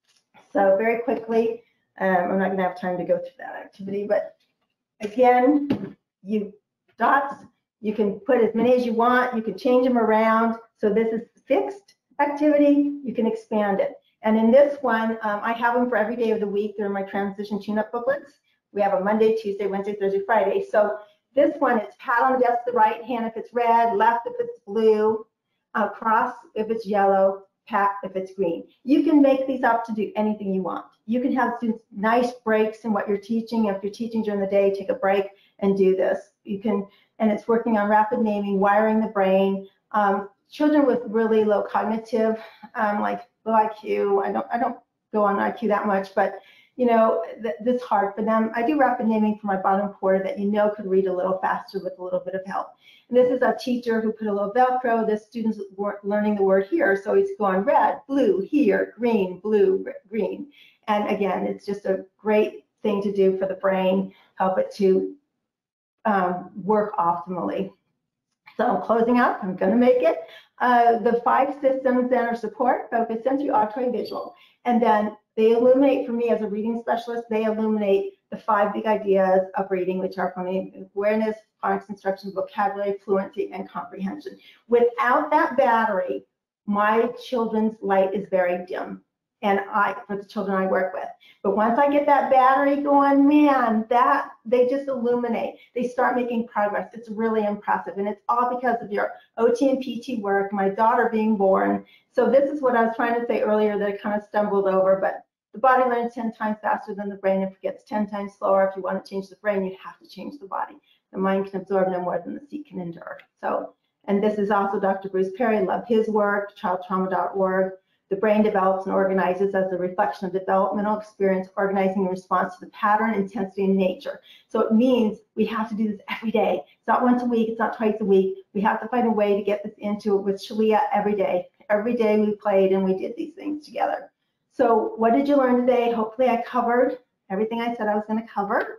So very quickly, um, I'm not going to have time to go through that activity, but again, you dots, you can put as many as you want. You can change them around. So this is fixed activity. You can expand it. And in this one, um, I have them for every day of the week. They're in my transition tune-up booklets. We have a Monday, Tuesday, Wednesday, Thursday, Friday. So this one, it's pat on the desk, the right hand if it's red, left if it's blue, uh, cross if it's yellow, pat if it's green. You can make these up to do anything you want. You can have nice breaks in what you're teaching. If you're teaching during the day, take a break and do this. You can, and it's working on rapid naming, wiring the brain. Um, children with really low cognitive, um, like low I Q, I don't, I don't go on I Q that much, but you know, th this is hard for them. I do rapid naming for my bottom quarter that you know could read a little faster with a little bit of help. And this is a teacher who put a little Velcro. The student's learning the word here, so he's going red, blue, here, green, blue, green. And again, it's just a great thing to do for the brain, help it to um, work optimally. So closing up, I'm going to make it. Uh, the five systems then are support, focus, sensory, auditory, visual. And then they illuminate, for me as a reading specialist, they illuminate the five big ideas of reading, which are awareness, phonics instruction, vocabulary, fluency, and comprehension. Without that battery, my children's light is very dim. And I, for the children I work with. But once I get that battery going, man, that they just illuminate. They start making progress. It's really impressive. And it's all because of your O T and P T work, my daughter being born. So this is what I was trying to say earlier that I kind of stumbled over, but the body learns ten times faster than the brain and forgets ten times slower. If you want to change the brain, you have to change the body. The mind can absorb no more than the seat can endure. So, and this is also Doctor Bruce Perry. Love his work, child trauma dot org. The brain develops and organizes as a reflection of developmental experience, organizing in response to the pattern, intensity, and nature. So it means we have to do this every day. It's not once a week, it's not twice a week. We have to find a way to get this into it with Shalia every day. Every day we played and we did these things together. So what did you learn today? Hopefully I covered everything I said I was going to cover.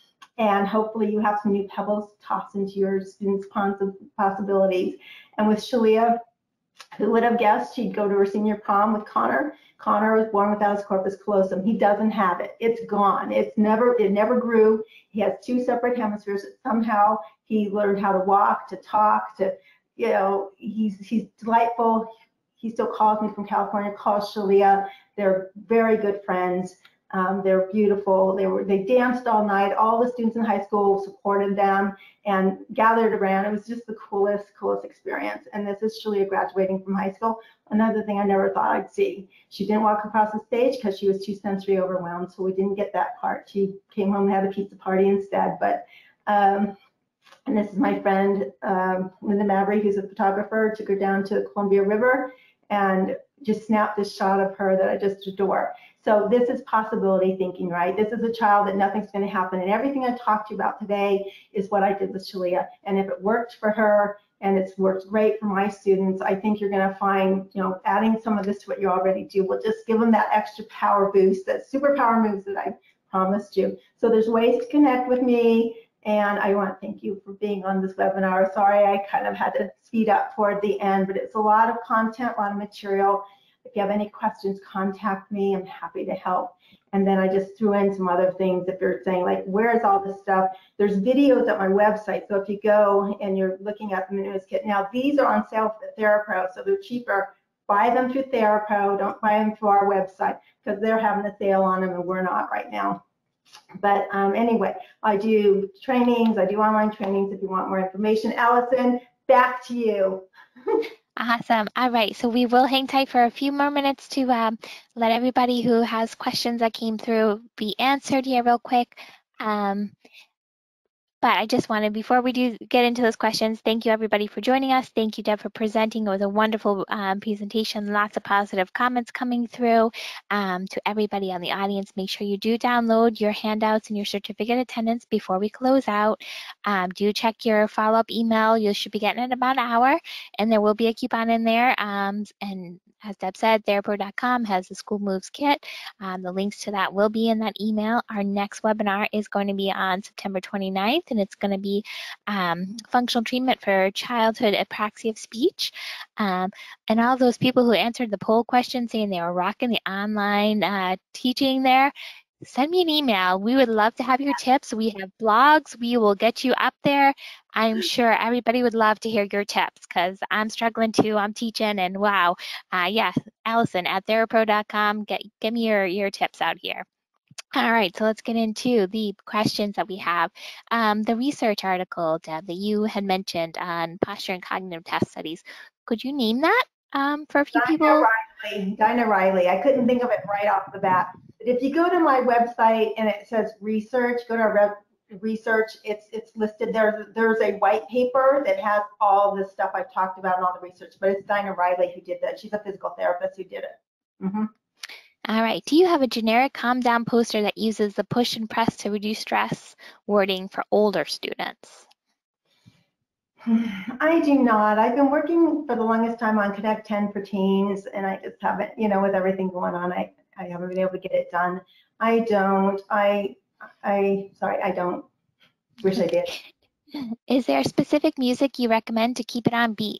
And hopefully you have some new pebbles to toss into your students' possibilities. And with Shalia, who would have guessed she'd go to her senior prom with Connor? Connor was born without his corpus callosum. He doesn't have it. It's gone. It's never, it never grew. He has two separate hemispheres. Somehow he learned how to walk, to talk, to, you know, he's, he's delightful. He still calls me from California, calls Shalia. They're very good friends. Um, they're beautiful. They were they danced all night. All the students in high school supported them and gathered around. It was just the coolest, coolest experience. And this is Shalia graduating from high school. Another thing I never thought I'd see. She didn't walk across the stage because she was too sensory overwhelmed, so we didn't get that part. She came home and had a pizza party instead. But um, and this is my friend um, Linda Mabry, who's a photographer. Took her down to the Columbia River and just snapped this shot of her that I just adore. So this is possibility thinking, right? This is a child that nothing's going to happen. And everything I talked to you about today is what I did with Shalia. And if it worked for her and it's worked great for my students, I think you're going to find, you know, adding some of this to what you already do will just give them that extra power boost, that superpower moves that I promised you. So there's ways to connect with me. And I want to thank you for being on this webinar. Sorry, I kind of had to speed up toward the end, but it's a lot of content, a lot of material. If you have any questions, contact me. I'm happy to help. And then I just threw in some other things. If you're saying, like, where's all this stuff? There's videos at my website. So if you go and you're looking at the newest kit, now these are on sale for Therapro, so they're cheaper. Buy them through Therapro. Don't buy them through our website because they're having a sale on them and we're not right now. But um, anyway, I do trainings. I do online trainings if you want more information. Allison, back to you. Awesome. All right. So we will hang tight for a few more minutes to um, let everybody who has questions that came through be answered here real quick. Um, But I just wanted, before we do get into those questions, thank you everybody for joining us. Thank you, Deb, for presenting. It was a wonderful um, presentation, lots of positive comments coming through. Um, to everybody on the audience, make sure you do download your handouts and your certificate attendance before we close out. Um, do check your follow-up email. You should be getting it in about an hour, and there will be a coupon in there. Um, and as Deb said, Therapro dot com has the School Moves Kit. Um, the links to that will be in that email. Our next webinar is going to be on September twenty-ninth, and it's going to be um, functional treatment for childhood apraxia of speech. Um, and all those people who answered the poll question saying they were rocking the online uh, teaching there, send me an email. We would love to have your tips. We have blogs. We will get you up there. I'm sure everybody would love to hear your tips because I'm struggling too. I'm teaching, and wow. Uh, yeah, Allison at Therapro dot com. Get, give me your, your tips out here. All right, so let's get into the questions that we have. Um, the research article, Deb, that you had mentioned on posture and cognitive test studies. Could you name that um, for a few Dinah people? Riley, Dinah Riley. I couldn't think of it right off the bat. But if you go to my website and it says research, go to our web research. It's it's listed there. There's a white paper that has all the stuff I've talked about and all the research. But it's Dinah Riley who did that. She's a physical therapist who did it. Mm-hmm. All right. Do you have a generic calm down poster that uses the push and press to reduce stress wording for older students? I do not. I've been working for the longest time on Connect ten for teens, and I just haven't, you know, with everything going on, I, I haven't been able to get it done. I don't. I, I, sorry, I don't. Wish I did. Is there specific music you recommend to keep it on beat?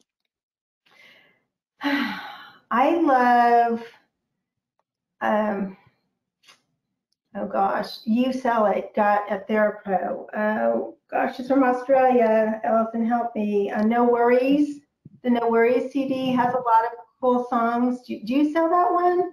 I love, um, oh gosh, You Sell It, got a Therapro. Oh gosh, she's from Australia. Allison, help me. Uh, No Worries. The No Worries C D has a lot of cool songs. Do, do you sell that one?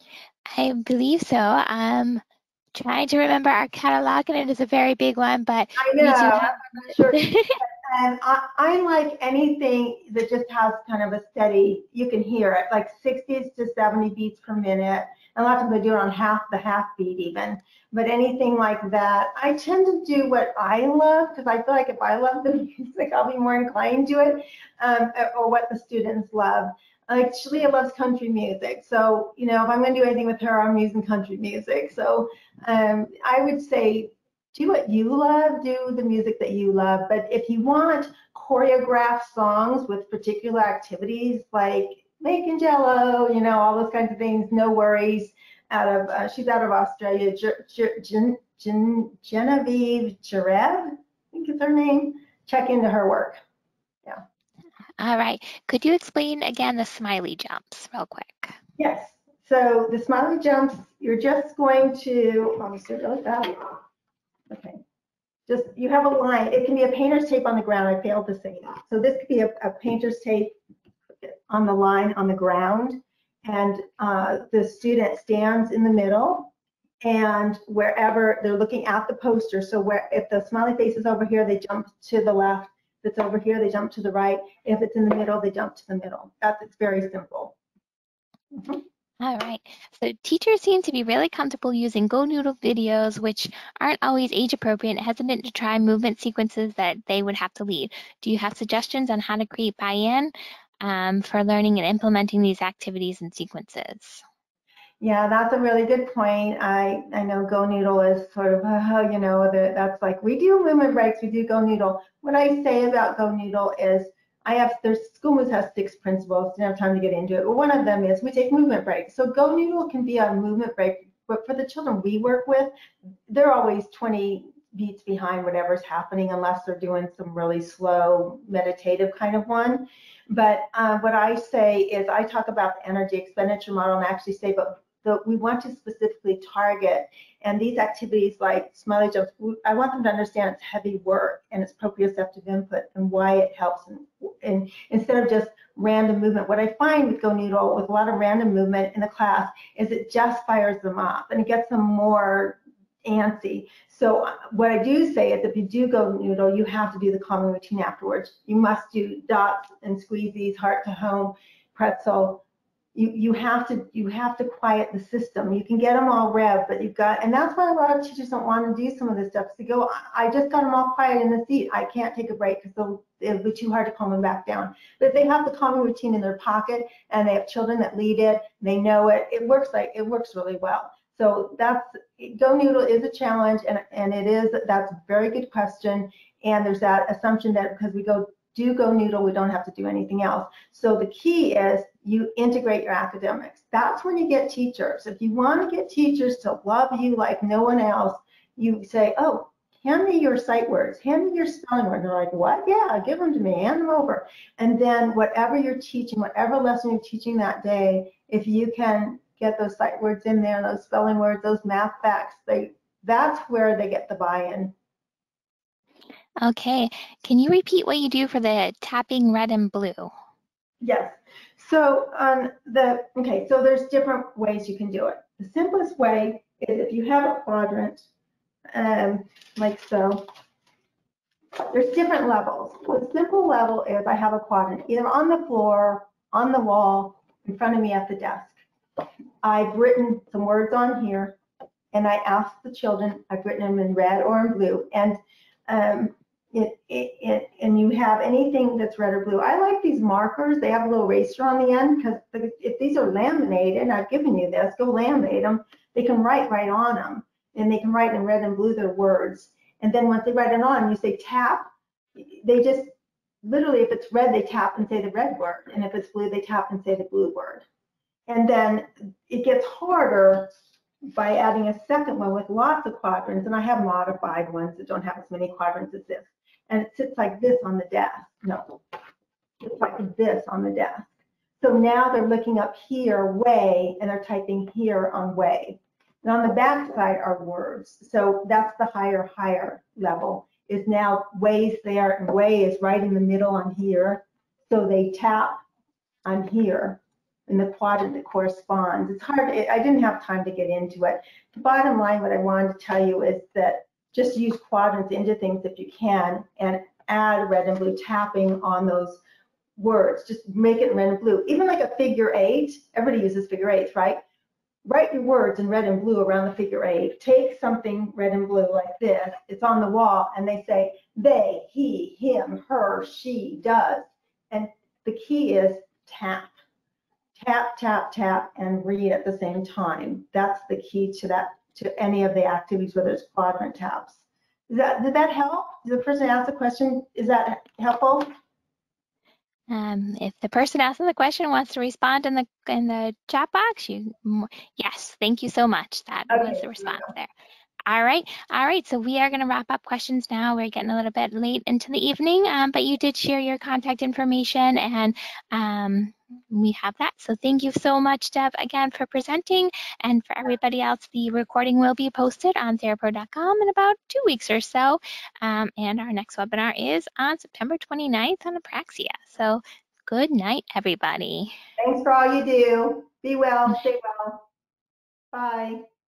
I believe so. Um, trying to remember our catalog, and it is a very big one, but I we do know. have. I'm not sure. And I, I like anything that just has kind of a steady, you can hear it, like sixty to seventy beats per minute. And a lot of times I do it on half the half beat even. But anything like that, I tend to do what I love, because I feel like if I love the music, I'll be more inclined to it, um, or what the students love. Like Shalia loves country music. So, you know, if I'm going to do anything with her, I'm using country music. So um, I would say, do what you love, do the music that you love. But if you want choreographed songs with particular activities like making jello, you know, all those kinds of things, No Worries. Out of uh, she's out of Australia, Gen, Gen, Genevieve Jarev, I think is her name. Check into her work. Yeah. All right. Could you explain again the smiley jumps real quick? Yes. So the smiley jumps, you're just going to, I'll just do it like that. Okay. Just, you have a line. It can be a painter's tape on the ground. I failed to say that. So this could be a, a painter's tape on the line on the ground, and uh, the student stands in the middle, and wherever they're looking at the poster. So where, if the smiley face is over here, they jump to the left. If it's over here, they jump to the right. If it's in the middle, they jump to the middle. That's, it's very simple. Mm-hmm. All right. So teachers seem to be really comfortable using Go Noodle videos, which aren't always age appropriate and hesitant to try movement sequences that they would have to lead. Do you have suggestions on how to create buy-in um, for learning and implementing these activities and sequences? Yeah, that's a really good point. I, I know Go Noodle is sort of, uh, you know, the, that's like, we do movement breaks, we do Go Noodle. What I say about Go Noodle is, I have, there's, School Moves has six principles, didn't have time to get into it, but one of them is we take movement breaks. So Go Noodle can be a movement break, but for the children we work with, they're always twenty beats behind whatever's happening, unless they're doing some really slow meditative kind of one. But uh, what I say is, I talk about the energy expenditure model and actually say, but the, we want to specifically target, and these activities like smiley jumps, I want them to understand it's heavy work and it's proprioceptive input and why it helps, and, and instead of just random movement. What I find with Go Noodle, with a lot of random movement in the class, is it just fires them up and it gets them more antsy. So what I do say is, if you do Go Noodle, you have to do the calming routine afterwards. You must do dots and squeezies, heart to home, pretzel. You, you have to you have to quiet the system. You can get them all rev, but you've got, and that's why a lot of teachers don't want to do some of this stuff. So they go, I just got them all quiet in the seat. I can't take a break because it'll be too hard to calm them back down. But if they have the calming routine in their pocket and they have children that lead it, they know it, it works like it works really well. So that's, Go Noodle is a challenge, and and it is, that's a very good question. And there's that assumption that because we go do Go Noodle, we don't have to do anything else. So the key is you integrate your academics. That's when you get teachers. If you want to get teachers to love you like no one else, you say, oh, hand me your sight words, hand me your spelling words. They're like, what? Yeah, give them to me, hand them over. And then whatever you're teaching, whatever lesson you're teaching that day, if you can get those sight words in there, those spelling words, those math facts, they, that's where they get the buy-in. Okay, can you repeat what you do for the tapping red and blue? Yes. So on the, okay, so there's different ways you can do it. The simplest way is if you have a quadrant, um, like so, there's different levels. The simple level is I have a quadrant, either on the floor, on the wall, in front of me at the desk. I've written some words on here, and I asked the children, I've written them in red or in blue, and um, It, it, it, and you have anything that's red or blue. I like these markers. They have a little eraser on the end, because if these are laminated, and I've given you this, go laminate them, they can write right on them, and they can write in red and blue their words. And then once they write it on, you say tap, they just literally, if it's red, they tap and say the red word. And if it's blue, they tap and say the blue word. And then it gets harder by adding a second one with lots of quadrants. And I have modified ones that don't have as many quadrants as this. And it sits like this on the desk. No, it's like this on the desk. So now they're looking up here, way, and they're typing here on way. And on the back side are words. So that's the higher, higher level, is now way's there, and way is right in the middle on here. So they tap on here in the quadrant that corresponds. It's hard, I didn't have time to get into it. The bottom line, what I wanted to tell you is that just use quadrants into things if you can, and add red and blue tapping on those words. Just make it red and blue. Even like a figure eight, everybody uses figure eights, right? Write your words in red and blue around the figure eight. Take something red and blue like this, it's on the wall, and they say they, he, him, her, she, does. And the key is tap. Tap, tap, tap, and read at the same time. That's the key to that, to any of the activities, whether it's quadrant taps. Does that, did that help? Did the person ask the question, is that helpful? Um, if the person asking the question wants to respond in the in the chat box, you yes, thank you so much. That Okay, was the response there. All right, all right. So we are going to wrap up questions now. We're getting a little bit late into the evening, um, but you did share your contact information, and um, we have that. So thank you so much, Deb, again for presenting, and for everybody else. The recording will be posted on therapro dot com in about two weeks or so, um, and our next webinar is on September twenty-ninth on apraxia. So good night, everybody. Thanks for all you do. Be well, stay well. Bye.